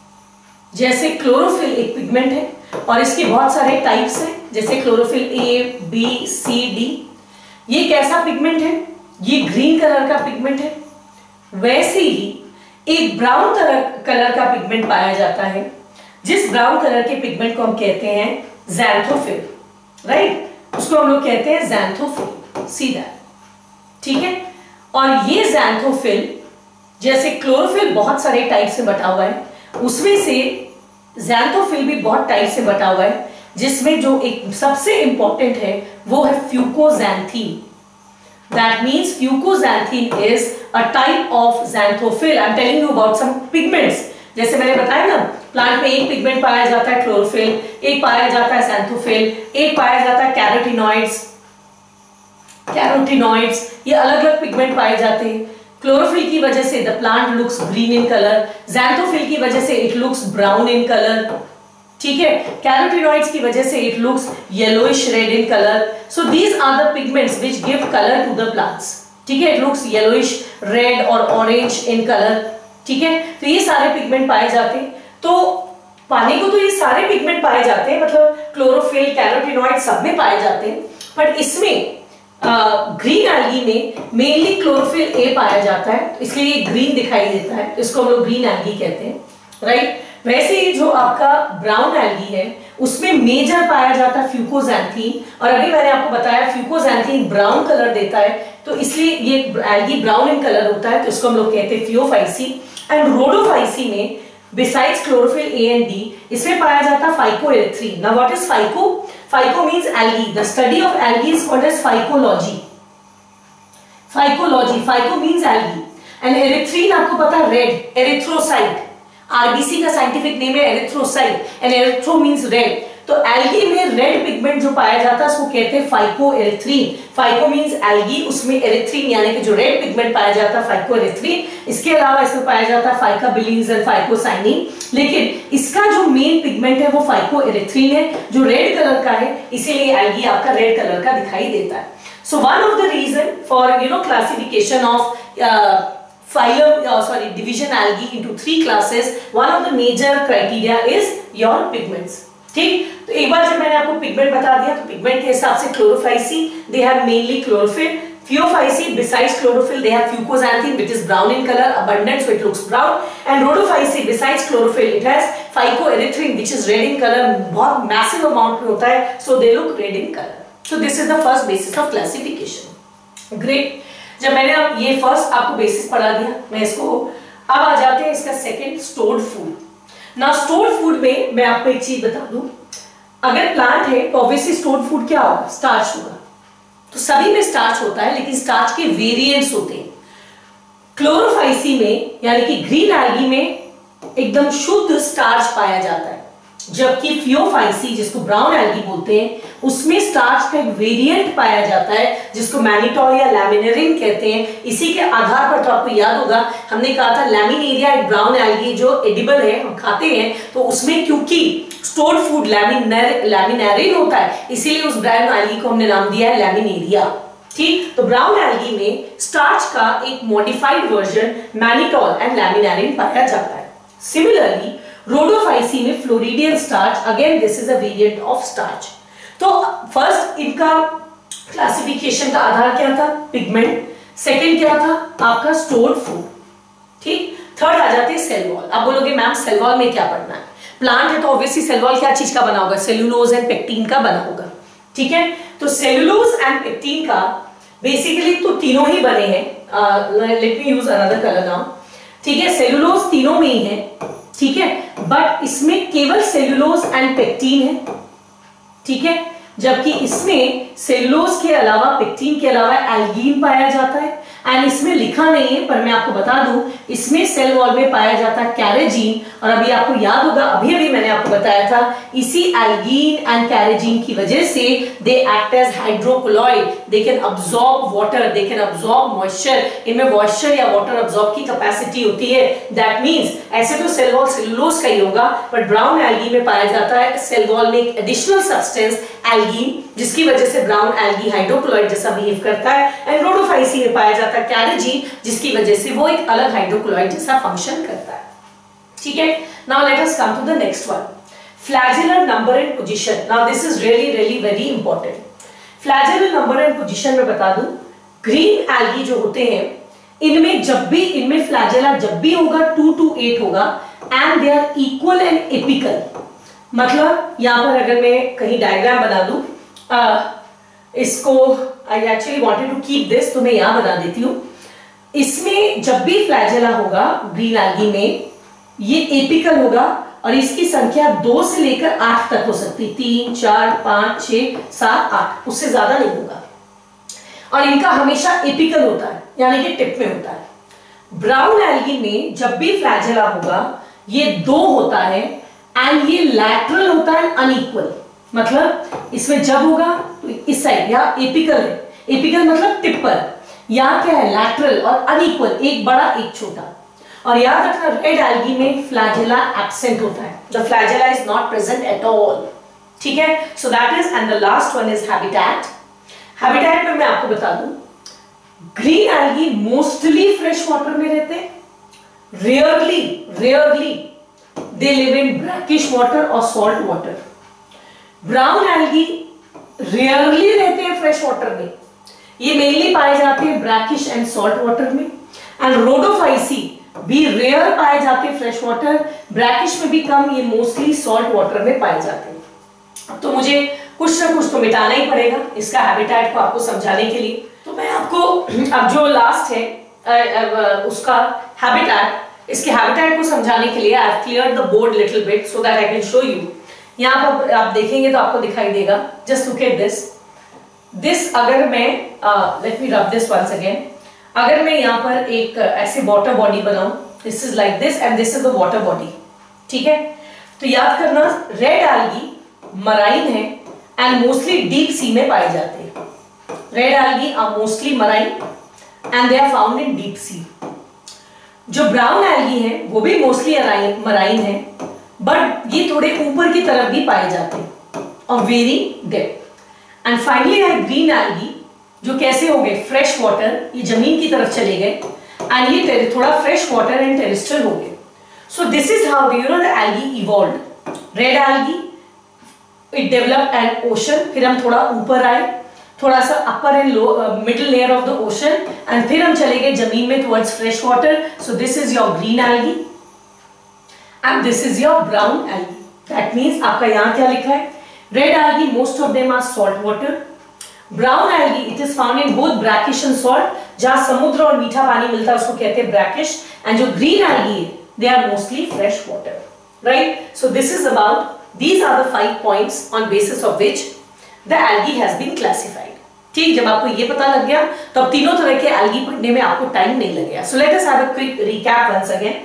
जैसे क्लोरोफिल एक पिगमेंट है और इसके बहुत सारे टाइप्स हैं, जैसे chlorophyll A B C D. ये कैसा पिगमेंट है? ये ग्रीन कलर का पिगमेंट है। वैसे ही एक ब्राउन कलर का पिगमेंट पाया जाता है, जिस ब्राउन कलर के पिगमेंट को हम कहते हैं ज़ैंथोफिल, राइट, उसको हम लोग कहते हैं ज़ैंथोफिल, सी दैट, ठीक है। और ये ज़ैंथोफिल जैसे क्लोरोफिल बहुत सारे टाइप से बटा हुआ है, उसमें से ज़ैंथोफिल भी बहुत टाइप से बटा हुआ है, जिसमें जो एक सबसे इंपॉर्टेंट है वो है फ्यूकोजैंथीन। That means fucoxanthin is a type of xanthophil. I'm telling you about some pigments. जैसे मैंने बताया ना, प्लांट में एक पिगमेंट पाया जाता है क्लोरोफिल, एक पाया जाता है xanthophil, एक पाया जाता है कैरोटीनॉइड्स, कैरोटीनॉइड्स, ये अलग अलग पिगमेंट पाए जाते हैं। क्लोरोफिल की वजह से the plant looks green in colour, xanthophyll की वजह से it looks brown in colour, ठीक है, कैरोटीनॉइड्स की वजह से it looks yellowish red in colour. So these are the pigments which give colour to the plants, ठीक है, इट लुक्स येलोइश रेड और ऑरेंज इन कलर, ठीक है। तो ये सारे पिगमेंट पाए जाते हैं। तो पानी को तो ये सारे पिगमेंट पाए जाते हैं, मतलब क्लोरोफिल कैरोटीनॉइड सब में पाए जाते हैं, बट इसमें ग्रीन एल्गी में मेनली क्लोरोफिल ए पाया जाता है, इसलिए ये ग्रीन दिखाई देता है, इसको हम लोग ग्रीन एल्गी कहते हैं, राइट। वैसे ही जो आपका ब्राउन एल्गी है उसमें मेजर पाया जाता है फ्यूकोजैंथीन, और अभी मैंने आपको बताया फ्यूकोजैंथीन ब्राउन कलर देता है, तो इसलिए ये एल्गी ब्राउन इन कलर होता है, तो इसको हम लोग कहते हैं फियोफाइसी। एंड रोडोफाइसी में besides chlorophyll A and D इसमें पाया जाता है phycoerythrin. Now what is phyco? Phyco means algae, the study of algae is called as phycology. Phycology, phyco means algae, and erythrin आपको पता है रेड, एरिथ्रोसाइट, आरबीसी का scientific name है erythrocyte, and erythro means red. तो algae में red pigment जो पाया जाता है उसको कहते हैं फाइकोएरिथ्रीन। फाइको मींस एल्गी, उसमें एरिथ्रीन यानी कि जो रेड पिगमेंट पाया जाता है फाइकोएरिथ्रीन। इसके अलावा इसमें पाया जाता है फाइकाबिलीन्स एंड फाइकोसाइनिन, लेकिन इसका जो मेन पिगमेंट है वो फाइकोएरिथ्रीन है जो रेड कलर का है, इसीलिए एल्गी आपका रेड कलर का दिखाई देता है। So one of the reason for classification of division algae into 3 classes, one of the major criteria is your pigments, ठीक। तो एक बार जब मैंने आपको पिगमेंट बता दिया, तो पिगमेंट के हिसाब से chlorophyceae they have mainly chlorophyll, phaeophyceae besides chlorophyll they have fucoxanthin which is brown in color, abundant so it looks brown, and rhodophysi besides chlorophyll it has phycoerythrin which is red in color, बहुत massive amount में होता है, so they look red in color. So this is the first basis of classification. Great. जब मैंने अब ये first आपको basis पढ़ा दिया, मैं इसको अब आ जाते हैं इसका सेकंड, स्टोर्ड फूड। ना स्टोर्ड फूड में मैं आपको एक चीज बता दूं, अगर प्लांट है तो ऑब्वियसली स्टोर्ड फूड क्या होगा? स्टार्च होगा। तो सभी में स्टार्च होता है, लेकिन स्टार्च के वेरिएंट्स होते हैं। क्लोरोफाइसी में यानी कि ग्रीन एल्गी में एकदम शुद्ध स्टार्च पाया जाता है, जबकि फियोफाइसी जिसको ब्राउन एल्गी बोलते हैं उसमें स्टार्च का एक वेरिएंट पाया जाता है जिसको मैनिटोल या लैमिनेरिन कहते हैं। इसी के आधार पर तो आपको याद होगा हमने कहा था लैमिनेरिया एक ब्राउन एल्गी जो एडिबल है, हम खाते हैं, तो उसमें क्योंकि स्टोर्ड फूड लैमिनेरिन होता है इसीलिए उस ब्राउन एल्गी को हमने नाम दिया है लैमिनेरिया, ठीक। तो ब्राउन एल्गी में स्टार्च का एक modified version mannitol and laminarin पाया जाता है। सिमिलरली रोडोफाइसी में floridean starch, again this is a variant of starch. तो फर्स्ट इनका क्लासिफिकेशन का आधार क्या था? पिगमेंट। सेकंड क्या था? आपका स्टोर्ड फूड, ठीक। थर्ड आ जाते हैं सेल वॉल। आप बोलोगे मैम सेल वॉल में क्या पढ़ना है? प्लांट है तो ऑब्वियसली सेल वॉल क्या चीज का बना होगा? सेल्यूलोज एंड पेक्टिन का बना होगा, ठीक है। तो सेल्यूलोज एंड पेक्टिन का बेसिकली तो तीनों ही बने हैं। Let me use another colour now, ठीक है। सेल्यूलोज तीनों में ही है, ठीक है, बट इसमें केवल सेल्यूलोज एंड पेक्टिन है, ठीक है, जबकि इसमें सेल्यूलोज के अलावा पेक्टिन के अलावा एल्गीन पाया जाता है। एंड इसमें लिखा नहीं है पर मैं आपको बता दूं इसमें सेल वॉल में पाया जाता है कैरेजीन, और अभी आपको याद होगा अभी मैंने आपको बताया था इसी एल्गीन एंड कैरेजीन की वजह से they act as hydrocolloid, they can absorb water, they can absorb moisture, इनमें मॉइस्चर या वाटर अब्सॉर्ब की कैपेसिटी होती है। दैट मींस ऐसे तो सेल वॉल सेल्यूलोज का ही होगा, बट ब्राउन एल्गी में पाया जाता है सेल वॉल में एक एडिशनल सब्सटेंस एल्गीन, जिसकी वजह से ब्राउन एल्गी हाइड्रोकोलॉइड जैसा बिहेव करता है। एंड रोडोफाइसी में पाया जाता है कैरेजीन, जिसकी वजह से वो एक अलग हाइड्रोकोलॉइड जैसा फंक्शन करता है, ठीक है। Now let us come to the next one, flagellar number and position. Now this is really very important. Flagellar number and position में बता दूं, ग्रीन एल्गी जो होते हैं इनमें फ्लैजेला जब भी होगा 2 to 8 होगा, and they are equal and apical. मतलब यहां पर अगर मैं कहीं डायग्राम बना दूं, इसको I actually wanted to keep this, तो मैं यहां बना देती हूं। इसमें जब भी फ्लैजेला होगा ग्रीन एल्गी में ये एपिकल होगा, और इसकी संख्या 2 से लेकर 8 तक हो सकती, 3, 4, 5, 6, 7, 8, उससे ज्यादा नहीं होगा। और इनका हमेशा एपिकल होता है यानी कि टिप में होता है। ब्राउन एल्गी में जब भी फ्लैजेला होगा ये 2 होता है, एंड ये लैटरल होता है, अनइक्वल। मतलब इसमें जब होगा तो इस साइड या एपिकल है, एपिकल मतलब टिप पर, यहाँ क्या है लैटरल और अनइक्वल, एक बड़ा एक छोटा। और याद रखना रेड एल्गी में फ्लैजेला एब्सेंट होता है, the flagella is not present at all, ठीक है। So that is, and the last one is habitat. Habitat में मैं आपको बता दूं, green algae mostly fresh water में रहते हैं, rarely they live in brackish water और salt water. Brown algae rarely रहते हैं फ्रेश वाटर में, ये मेनली पाए जाते हैं ब्रैकिश एंड सॉल्ट वाटर में। एंड रोडोफाइसी भी रेयर पाए जाते हैं फ्रेश वाटर, ब्रैकिश में भी कम, ये मोस्टली सॉल्ट वाटर में पाए जाते हैं। तो मुझे कुछ ना कुछ तो मिटाना ही पड़ेगा इसका हैबिटेट को आपको समझाने के लिए। तो मैं आपको अब जो लास्ट है उसका हैबिटेट, इसके हैबिटेट को समझाने के लिए I have cleared the board little bit so that I can show you. यहाँ पर आप देखेंगे तो आपको दिखाई देगा, जस्ट लुक एट दिस अगर मैं let me rub this once again, अगर मैं यहाँ पर एक ऐसे वाटर बॉडी बनाऊं, this is like this and this is the water body, ठीक है। तो याद करना रेड एल्गी मराइन है एंड मोस्टली डीप सी में पाए जाते हैं। Red algae are mostly marine and they are found in deep sea. जो ब्राउन एल्गी है वो भी मोस्टली मराइन है, बट ये थोड़े ऊपर की तरफ भी पाए जाते हैं और वेरी डेप्थ। एंड फाइनली है ग्रीन एल्गी, जो कैसे हो गए फ्रेश वाटर, ये जमीन की तरफ चले गए एंड ये थोड़ा फ्रेश वाटर एंड टेरेस्ट्रियल हो गए। So this is how you know the algae evolved. Red algae it developed an ocean, फिर हम थोड़ा ऊपर आए, थोड़ा सा upper and low middle layer of the ocean, and फिर हम चले गए जमीन में towards fresh water. So this is your green algae and this is your brown algae. That means आपका यहाँ क्या लिखा है, red algae most of them are salt water, brown algae it is found in both brackish and salt, जहां समुद्र और मीठा पानी मिलता है उसको कहते हैं ब्रैकिश, एंड जो ग्रीन एल्गी है they are mostly fresh water, right. So this is about, these are the 5 points on basis of which the algae has been classified। ठीक, जब आपको ये पता लग गया तो अब तीनों तरह के algae पढ़ने में आपको टाइम नहीं लगेगा। So let us have a quick recap once again।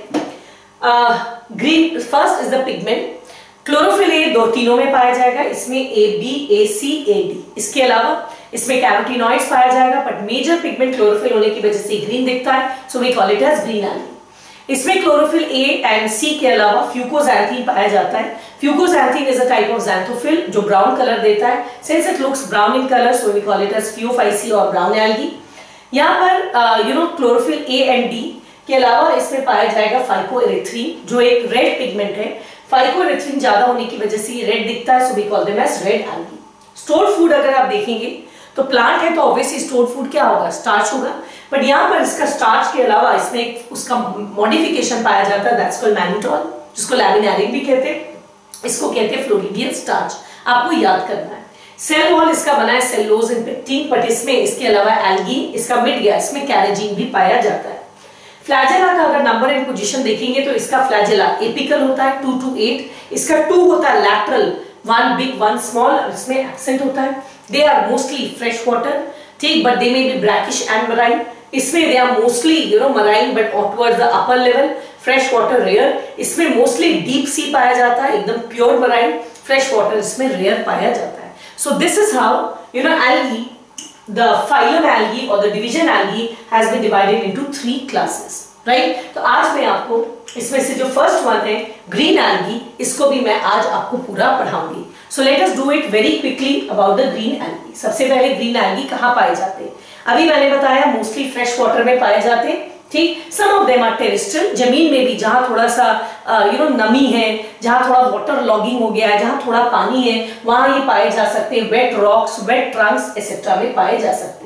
Green first is the pigment। Chlorophyll A तीनों में पाया जाएगा, इसमें A B A C A D. इसके अलावा इसमें कैरोटीनॉइड्स पाया जाएगा, बट मेजर पिगमेंट क्लोरोफिल होने की वजह से ग्रीन दिखता है, so we call it as green algae. इसमें क्लोरोफिल ए एंड सी के अलावा फ्यूकोजैंथीन पाया जाता है। Fucoxanthin is a type of xanthophyll जो ब्राउन कलर देता है, since it looks brown in colour so we call it as phaeophyceae और ब्राउन एल्गी। यहाँ पर you know chlorophyll A and D के अलावा इसमें पाया जाएगा फाइकोएरिथ्रीन जो एक रेड पिगमेंट है। फाइकोएरिथ्रीन ज्यादा होने की वजह से रेड दिखता है, so we call them as red algae. Stored food अगर आप देखेंगे तो प्लांट है तो ऑब्वियसली स्टोर्ड फूड क्या होगा, स्टार्च होगा, बट यहाँ पर इसका स्टार्च के अलावा इसमें उसका मॉडिफिकेशन पाया जाता है, दैट्स कॉल्ड मैनिटोल, जिसको लैमिनारिक भी कहते हैं, इसको कहते हैं फ्लोरिडियन स्टार्च। आपको याद करना है सेल वॉल इसका बना है सेलुलोज एंड पेक्टिन, बट इसमें इसके अलावा एल्गी इसका मिट गया, इसमें कैरेजीन भी पाया जाता है। फ्लैजेला का अगर नंबर एंड पोजीशन देखेंगे तो इसका फ्लैजेला एपिकल होता है 2 to 8, इसका 2 होता है लैटरल, 1 बिग 1 स्मॉल, इसमें एब्सेंट होता है। They are mostly fresh water, ठीक, but they may be brackish and marine. इसमें they are mostly you know marine but towards the upper level, fresh water rare. इसमें mostly deep sea पाया जाता है, एकदम प्योर मराइन, फ्रेश वाटर इसमें rare पाया जाता है। So this is how you know algae, the phylum algae or the division algae has been divided into 3 classes, right? तो आज मैं आपको इसमें से जो फर्स्ट वन है ग्रीन algae, इसको भी मैं आज आपको पूरा पढ़ाऊंगी। So let us do it very quickly about the green algae। सबसे पहले ग्रीन algae कहाँ पाए जाते हैं? अभी मैंने बताया मोस्टली फ्रेश वाटर में पाए जाते हैं, ठीक। Some of them are terrestrial, जमीन में भी जहां थोड़ा सा यू नो नमी है, जहां थोड़ा वाटर लॉगिंग हो गया है, जहां थोड़ा पानी है, वहां ये पाए जा सकते हैं। Wet rocks, wet trunks etcetera में पाए जा सकते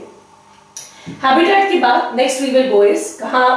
हैं। हैबिटेट की बात next we will go is कहां,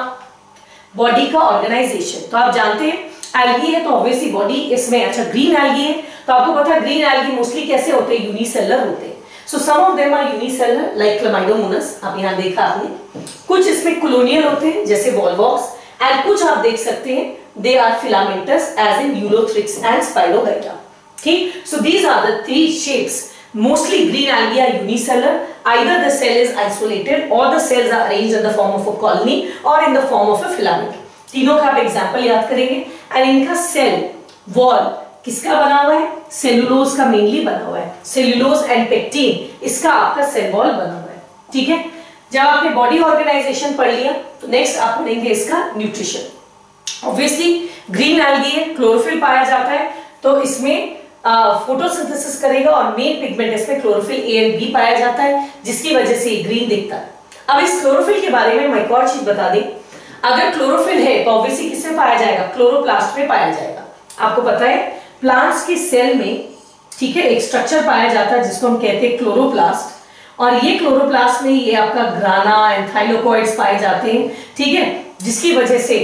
बॉडी का ऑर्गेनाइजेशन। तो आप जानते हैं एल्गी है तो ऑब्वियसली बॉडी इसमें, अच्छा ग्रीन एल्गी है तो आपको पता है ग्रीन एल्गी मोस्टली कैसे होते हैं, यूनिसेलर होते हैं। So some of them are unicellular like Chlamydomonas, आप यहाँ देखा आपने। कुछ इसमें colonial होते हैं जैसे Volvox, and कुछ आप देख सकते हैं they are filamentous as in Ulothrix and Spirogyra, ठीक। So these are the 3 shapes। Mostly green algae are unicellular, either the cell is isolated or the cells are arranged in the form of a colony or in the form of a filament। तीनों का आप example याद करेंगे। And इनका cell wall किसका बना हुआ है, सेलुलोज का मेनली बना हुआ है, सेलुलोज एंड पेक्टिन, इसका आपका सेल वॉल बना हुआ है, ठीक है, जब आपने बॉडी ऑर्गेनाइजेशन पढ़ लिया तो नेक्स्ट आप पढ़ेंगे इसका न्यूट्रिशन। ऑब्वियसली ग्रीन एल्गी है, क्लोरोफिल पाया जाता है, तो इसमें फोटोसिंथेसिस करेगा और मेन पिगमेंट इसमें क्लोरोफिल ए एंड बी पाया जाता है, जिसकी वजह से ग्रीन दिखता है। अब इस क्लोरोफिल के बारे में मैं एक और चीज बता दें, अगर क्लोरोफिल है तो ऑब्वियसली किसमें पाया जाएगा, क्लोरोप्लास्ट में पाया जाएगा। आपको पता है प्लांट्स के सेल में, ठीक है, एक स्ट्रक्चर पाया जाता है जिसको हम कहते हैं क्लोरोप्लास्ट, और ये क्लोरोप्लास्ट में ये आपका ग्राना एंड थाइलोकॉइड्स पाए जाते हैं, ठीक है, जिसकी वजह से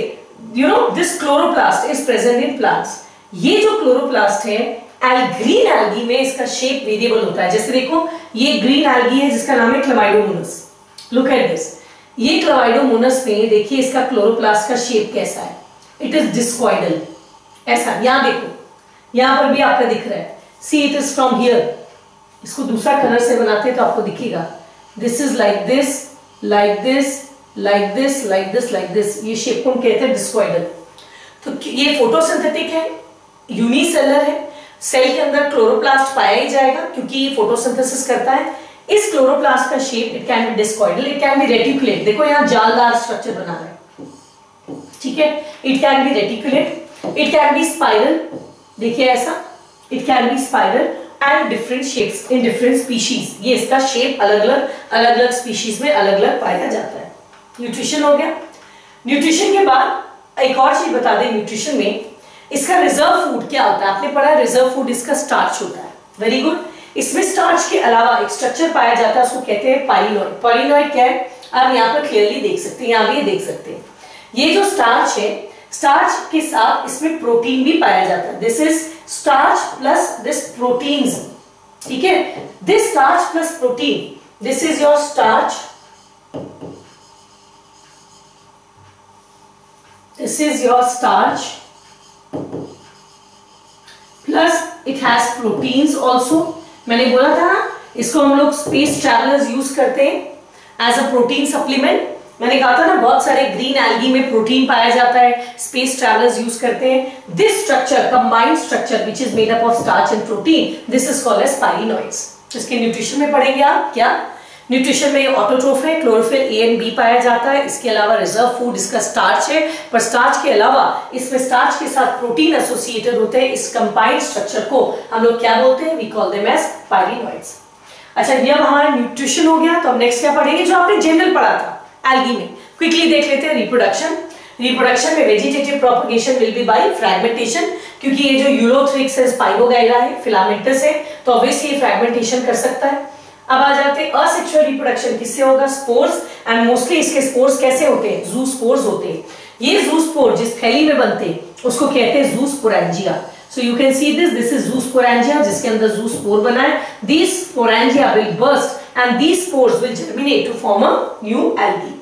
this chloroplast is present in plants. ये जो क्लोरोप्लास्ट है ग्रीन एल्गी में इसका शेप वेरिएबल होता है। जैसे देखो ये ग्रीन एल्गी है जिसका नाम है क्लामाइडोमोनस, लुक एट दिस, ये क्लामाइडोमोनस में देखिए इसका क्लोरोप्लास्ट का शेप कैसा है, इट इज डिस्कॉइडल, ऐसा। यहां देखो, यहां पर भी आपका दिख रहा है, see it is from here. इसको दूसरा कलर से बनाते हैं तो आपको दिखेगा, this is like this, like this, like this, like this, like this, ये शेप को हम कहते हैं डिस्कॉइडल। तो ये फोटोसिंथेटिक है, यूनिसेलर है, सेल के अंदर क्लोरोप्लास्ट पाया ही जाएगा क्योंकि ये फोटोसिंथेसिस करता है। इस क्लोरोप्लास्ट का shape it can be discoidal, it can be reticulate, देखो यहाँ जालदार स्ट्रक्चर बना है, ठीक है, it can be reticulate, it can be spiral, देखिए ऐसा, it can be spiral and different shapes in different species. ये इसका शेप अलग अलग स्पीशीज में अलग अलग पाया जाता है। न्यूट्रिशन हो गया। न्यूट्रिशन के बाद एक और चीज बता दें, न्यूट्रिशन में इसका रिजर्व फूड क्या होता है, आपने पढ़ा रिजर्व फूड इसका स्टार्च होता है, वेरी गुड। इसमें स्टार्च के अलावा एक स्ट्रक्चर पाया जाता है, उसको कहते हैं पाइलिनॉइड। पाइलिनॉइड क्या है, आप यहाँ पर क्लियरली देख सकते हैं, यहाँ भी देख सकते हैं, ये जो स्टार्च है, स्टार्च के साथ इसमें प्रोटीन भी पाया जाता है, this is starch plus this proteins, ठीक है, this starch plus protein, this is your starch, this is your starch plus it has proteins also। मैंने बोला था ना इसको हम लोग स्पेस ट्रैवलर्स यूज करते हैं एज अ प्रोटीन सप्लीमेंट। मैंने कहा था ना बहुत सारे ग्रीन एल्गी में प्रोटीन पाया जाता है, स्पेस ट्रैवलर्स यूज करते हैं। This structure, combined structure which is made up of starch and protein, this is called as pyrenoids. इसके न्यूट्रिशन में पढ़ेंगे आप क्या, न्यूट्रिशन में ये ऑटोट्रोफ है, क्लोरोफिल ए एंड बी पाया जाता है, इसके अलावा रिजर्व फूड इसका स्टार्च है, पर स्टार्च के अलावा इसमें स्टार्च के साथ प्रोटीन एसोसिएटेड होते हैं। इस कंबाइंड स्ट्रक्चर को हम लोग क्या बोलते हैं, we call them as pyrenoids. अच्छा, ये हमारा न्यूट्रिशन हो गया, तो अब नेक्स्ट क्या पढ़ेंगे, जो आपने जनरल पढ़ा था एल्गी में, क्विकली देख लेते हैं। रिप्रोडक्शन, रिप्रोडक्शन में vegetative propagation will be by fragmentation, क्योंकि ये जो यूरोथ्रिक्स है, स्पाइरोगाइरा है, फिलामेंटस है, तो ऑब्वियसली फ्रैगमेंटेशन कर सकता है। अब आ जाते हैं असेक्सुअल रिप्रोडक्शन, किससे होगा, स्पोर्स, एंड मोस्टली इसके स्पोर्स कैसे होते हैं, ज़ूस्पोर्स होते हैं। ये ज़ूस्पोर जिस थैली में बनते हैं उसको कहते हैं zoosporangia. So you can see this is zoosporangia जिसके अंदर ज़ूस्पोर बना है। These sporangia will burst and these spores will germinate to form a new algae.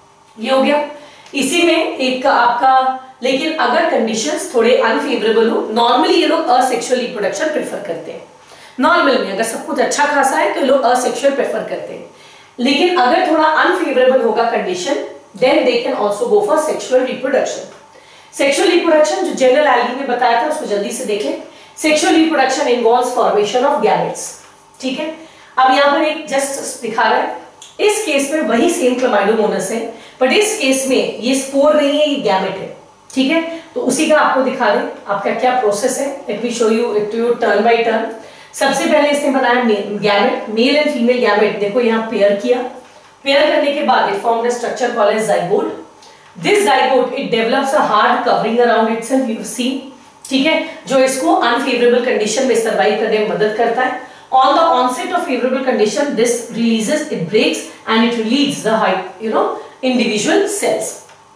ये हो गया। इसी में एक आपका, लेकिन अगर कंडीशंस थोड़े अनफेवरेबल हो, नॉर्मली ये लोग असेक्सुअल रिप्रोडक्शन प्रेफर करते हैं। नॉर्मल में अगर सब कुछ अच्छा खासा है तो लोग असेक्सुअल प्रेफर करते हैं, लेकिन अगर थोड़ा अनफेवरेबल होगा condition, then they can also go for sexual reproduction. Sexual reproduction जो जनरल एल्गी में बताया था उसको जल्दी से देख लें। Sexual reproduction involves formation of gametes, ठीक है। अब यहाँ पर एक जस्ट दिखा रहा है, इस केस में वही सेम क्लामाइडोमोनस है, बट इस केस में ये स्पोर नहीं है, ये गैमेट है, ठीक है। तो उसी का आपको दिखा दें आपका क्या प्रोसेस है। Let me show you it to turn by turn. सबसे पहले इसने बनाया gamete, male and female gamete, देखो यहाँ पेयर किया, पेयर करने के बाद it formed a structure called as zygote. This zygote it develops a hard covering around itself, you see, ठीक है, जो इसको अनफेवरेबल कंडीशन में सर्वाइव करने में मदद करता है। On the onset of favorable condition, this releases, it breaks and it releases the individual cells.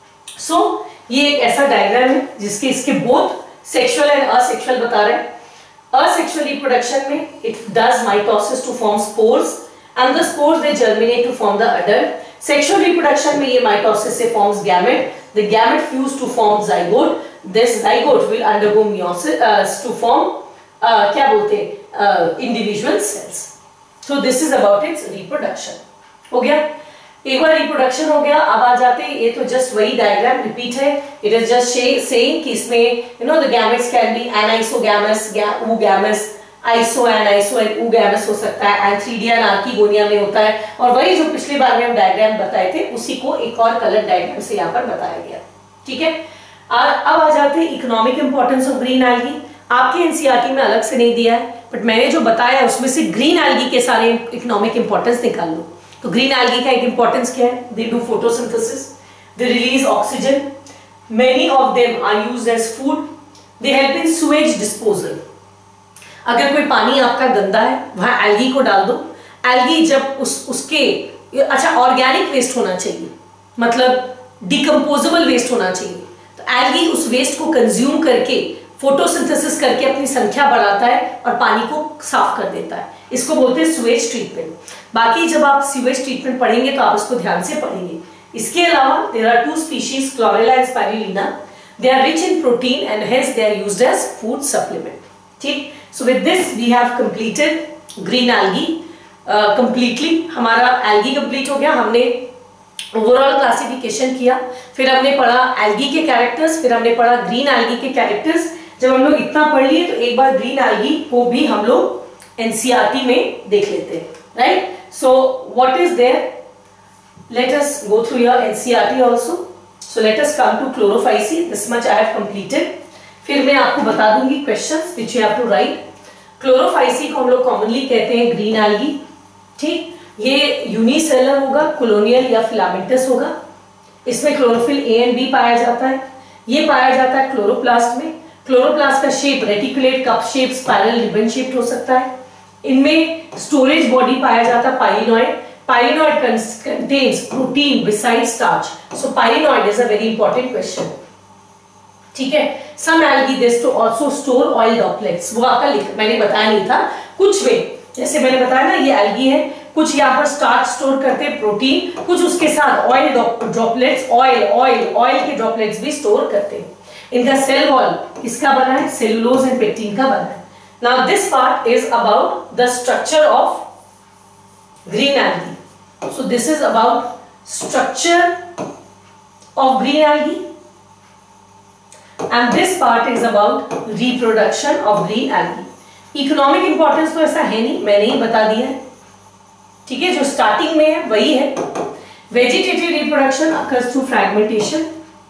So ये एक ऐसा डायग्राम है जिसके इसके both sexual and asexual बता रहे हैं। Asexual reproduction में it does mitosis to form spores and the spores they germinate to form the adult. Sexual reproduction में ये mitosis से forms gamete. The gamete fuse to form zygote. This zygote will undergo meiosis to form क्या बोलते हैं individual cells. So this is about its reproduction. हो गया, एक बार reproduction हो गया। अब आ जाते हैं, ये तो जस्ट वही डायग्राम रिपीट है, इट इज जस्ट सेइंग कि इसमें the gametes can be anisogamous, oogamous, iso and oogamous हो सकता है, एंथ्रीडिया आर्किगोनिया में होता है, और वही जो पिछली बार में हम डायग्राम बताए थे उसी को एक और कलर डायग्राम से यहाँ पर बताया गया। ठीक है, अब आ जाते हैं economic importance of green algae. आपके एनसीईआरटी में अलग से नहीं दिया है, बट मैंने जो बताया उसमें से ग्रीन एल्गी के सारे इकोनॉमिक इंपॉर्टेंस निकाल लो। तो ग्रीन एल्गी का एक इंपॉर्टेंस क्या है? They do photosynthesis, they release oxygen, many of them are used as food, they help in sewage disposal. अगर कोई पानी आपका गंदा है वहां एल्गी को डाल दो, एल्गी जब उसके अच्छा ऑर्गेनिक वेस्ट होना चाहिए, मतलब डिकम्पोजेबल वेस्ट होना चाहिए, तो एल्गी उस वेस्ट को कंज्यूम करके फोटोसिंथेसिस करके अपनी संख्या बढ़ाता है और पानी को साफ कर देता है। इसको बोलते हैं सुएज ट्रीटमेंट। बाकी जब आप सुएज ट्रीटमेंट पढ़ेंगे तो आप इसको ध्यान से पढ़ेंगे। इसके अलावा there are two species, chlorella and spirulina, they are rich in protein and hence they are used as food supplement. ठीक, so with this we have completed green algae completely. हमारा एल्गी कंप्लीट हो गया। हमने overall classification किया, फिर हमने पढ़ा algae के कैरेक्टर्स, फिर हमने पढ़ा ग्रीन एल्गी के कैरेक्टर्स। जब हम लोग इतना पढ़ लिए तो एक बार ग्रीन एल्गी को भी हम लोग एनसीईआरटी में देख लेते हैं, right? So what is there, let us go through your NCERT also. So let us come to chlorophyce. This much I have completed. फिर मैं आपको बता दूंगी questions which you have to write. Chlorophyce को हम लोग commonly कहते हैं green algae. ठीक, ये यूनिसेलर होगा, colonial या filamentous होगा। इसमें क्लोरोफिल A and B पाया जाता है। ये पाया जाता है क्लोरोप्लास्ट में। क्लोरोप्लास्ट का shape reticulate, cup shape, spiral, ribbon shaped हो सकता है। इनमें स्टोरेज बॉडी पाया जाता है पाइलिनॉइड। Pyrenoid contains protein besides starch. So pyrenoid is a very important question. ठीक है, some algae this to also store oil droplets. वो आपका मैंने बताया नहीं था, कुछ में जैसे मैंने बताया ना ये algae है, कुछ यहाँ पर स्टार्च स्टोर करते हैं, प्रोटीन, कुछ उसके साथ ऑयल ड्रॉपलेट्स, ऑयल के ड्रॉपलेट्स भी स्टोर करते हैं। इनका सेल वॉल किसका बना है? सेलुलोज एंड पेक्टिन का बना है। Now this part is about the structure of green algae. So this is about structure of green algae, and this part is about reproduction of green algae. Economic importance तो ऐसा है नहीं, मैंने ही बता दिया है। ठीक है, जो स्टार्टिंग में है वही है। Vegetative reproduction occurs through fragmentation.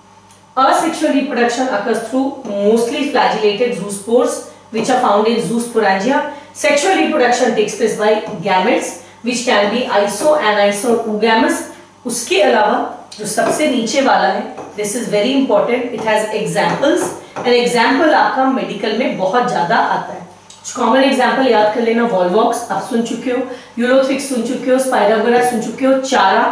Asexual reproduction occurs through mostly flagellated zoospores which are found in zoosporangia. Sexual reproduction takes place by gametes which can be iso, aniso, oogamous. उसके अलावा जो सबसे नीचे वाला है, this is very important, it has examples, and example आपका medical में बहुत ज्यादा आता है। कॉमन एग्जाम्पल याद कर लेना, वॉल्वॉक्स आप सुन चुके हो, यूलोथ्रिक्स सुन चुके हो, स्पाइरोगोरा सुन चुके हो, चारा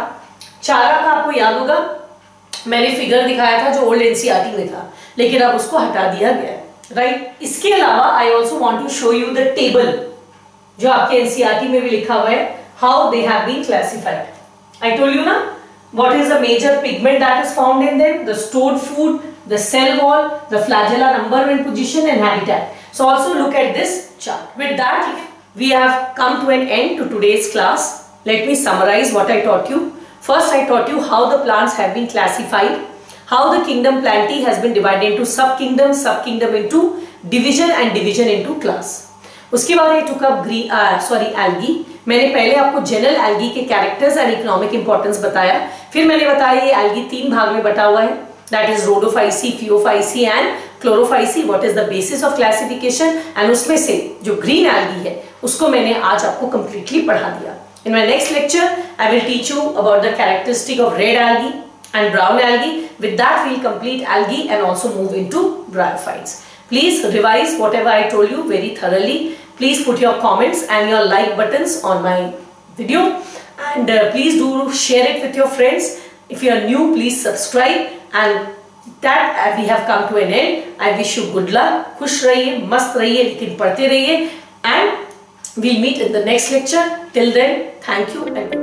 का आपको याद होगा, मैंने फिगर दिखाया था जो ओल्ड एनसीईआरटी में था, लेकिन अब उसको हटा दिया गया, राइट? इसके अलावा I also want to show you the table जो आपके एनसीईआरटी में भी लिखा हुआ है, how they have been classified. I told you na, what is the major pigment that is found in them? The stored food, the cell wall, the flagella number and position, and habitat. So also look at this chart. With that, we have come to an end to today's class. Let me summarize what I taught you. First, I taught you how the plants have been classified, how the kingdom Plantae has been divided into subkingdom into division and division into class. उसके बाद I took up algae. मैंने पहले आपको general algae के characters and economic importance बताया, फिर मैंने बताया ये एल्गी 3 भाग में बटा हुआ है, that is rhodophyceae, phaeophyceae and chlorophyceae. What is the basis of classification, and उसमें से जो ग्रीन एल्गी है उसको मैंने आज आपको कंप्लीटली पढ़ा दिया। In my next lecture I will teach you about the characteristic of red algae and brown algae. With that we will complete algae and also move into bryophytes. Please revise whatever I told you very thoroughly. Please put your comments and your like buttons on my video, and please do share it with your friends. If you are new, please subscribe, and that we have come to an end. I wish you good luck. खुश रहिए, मस्त रहिए, लेकिन पढ़ते रहिए, and we'll meet in the next lecture. Till then, thank you and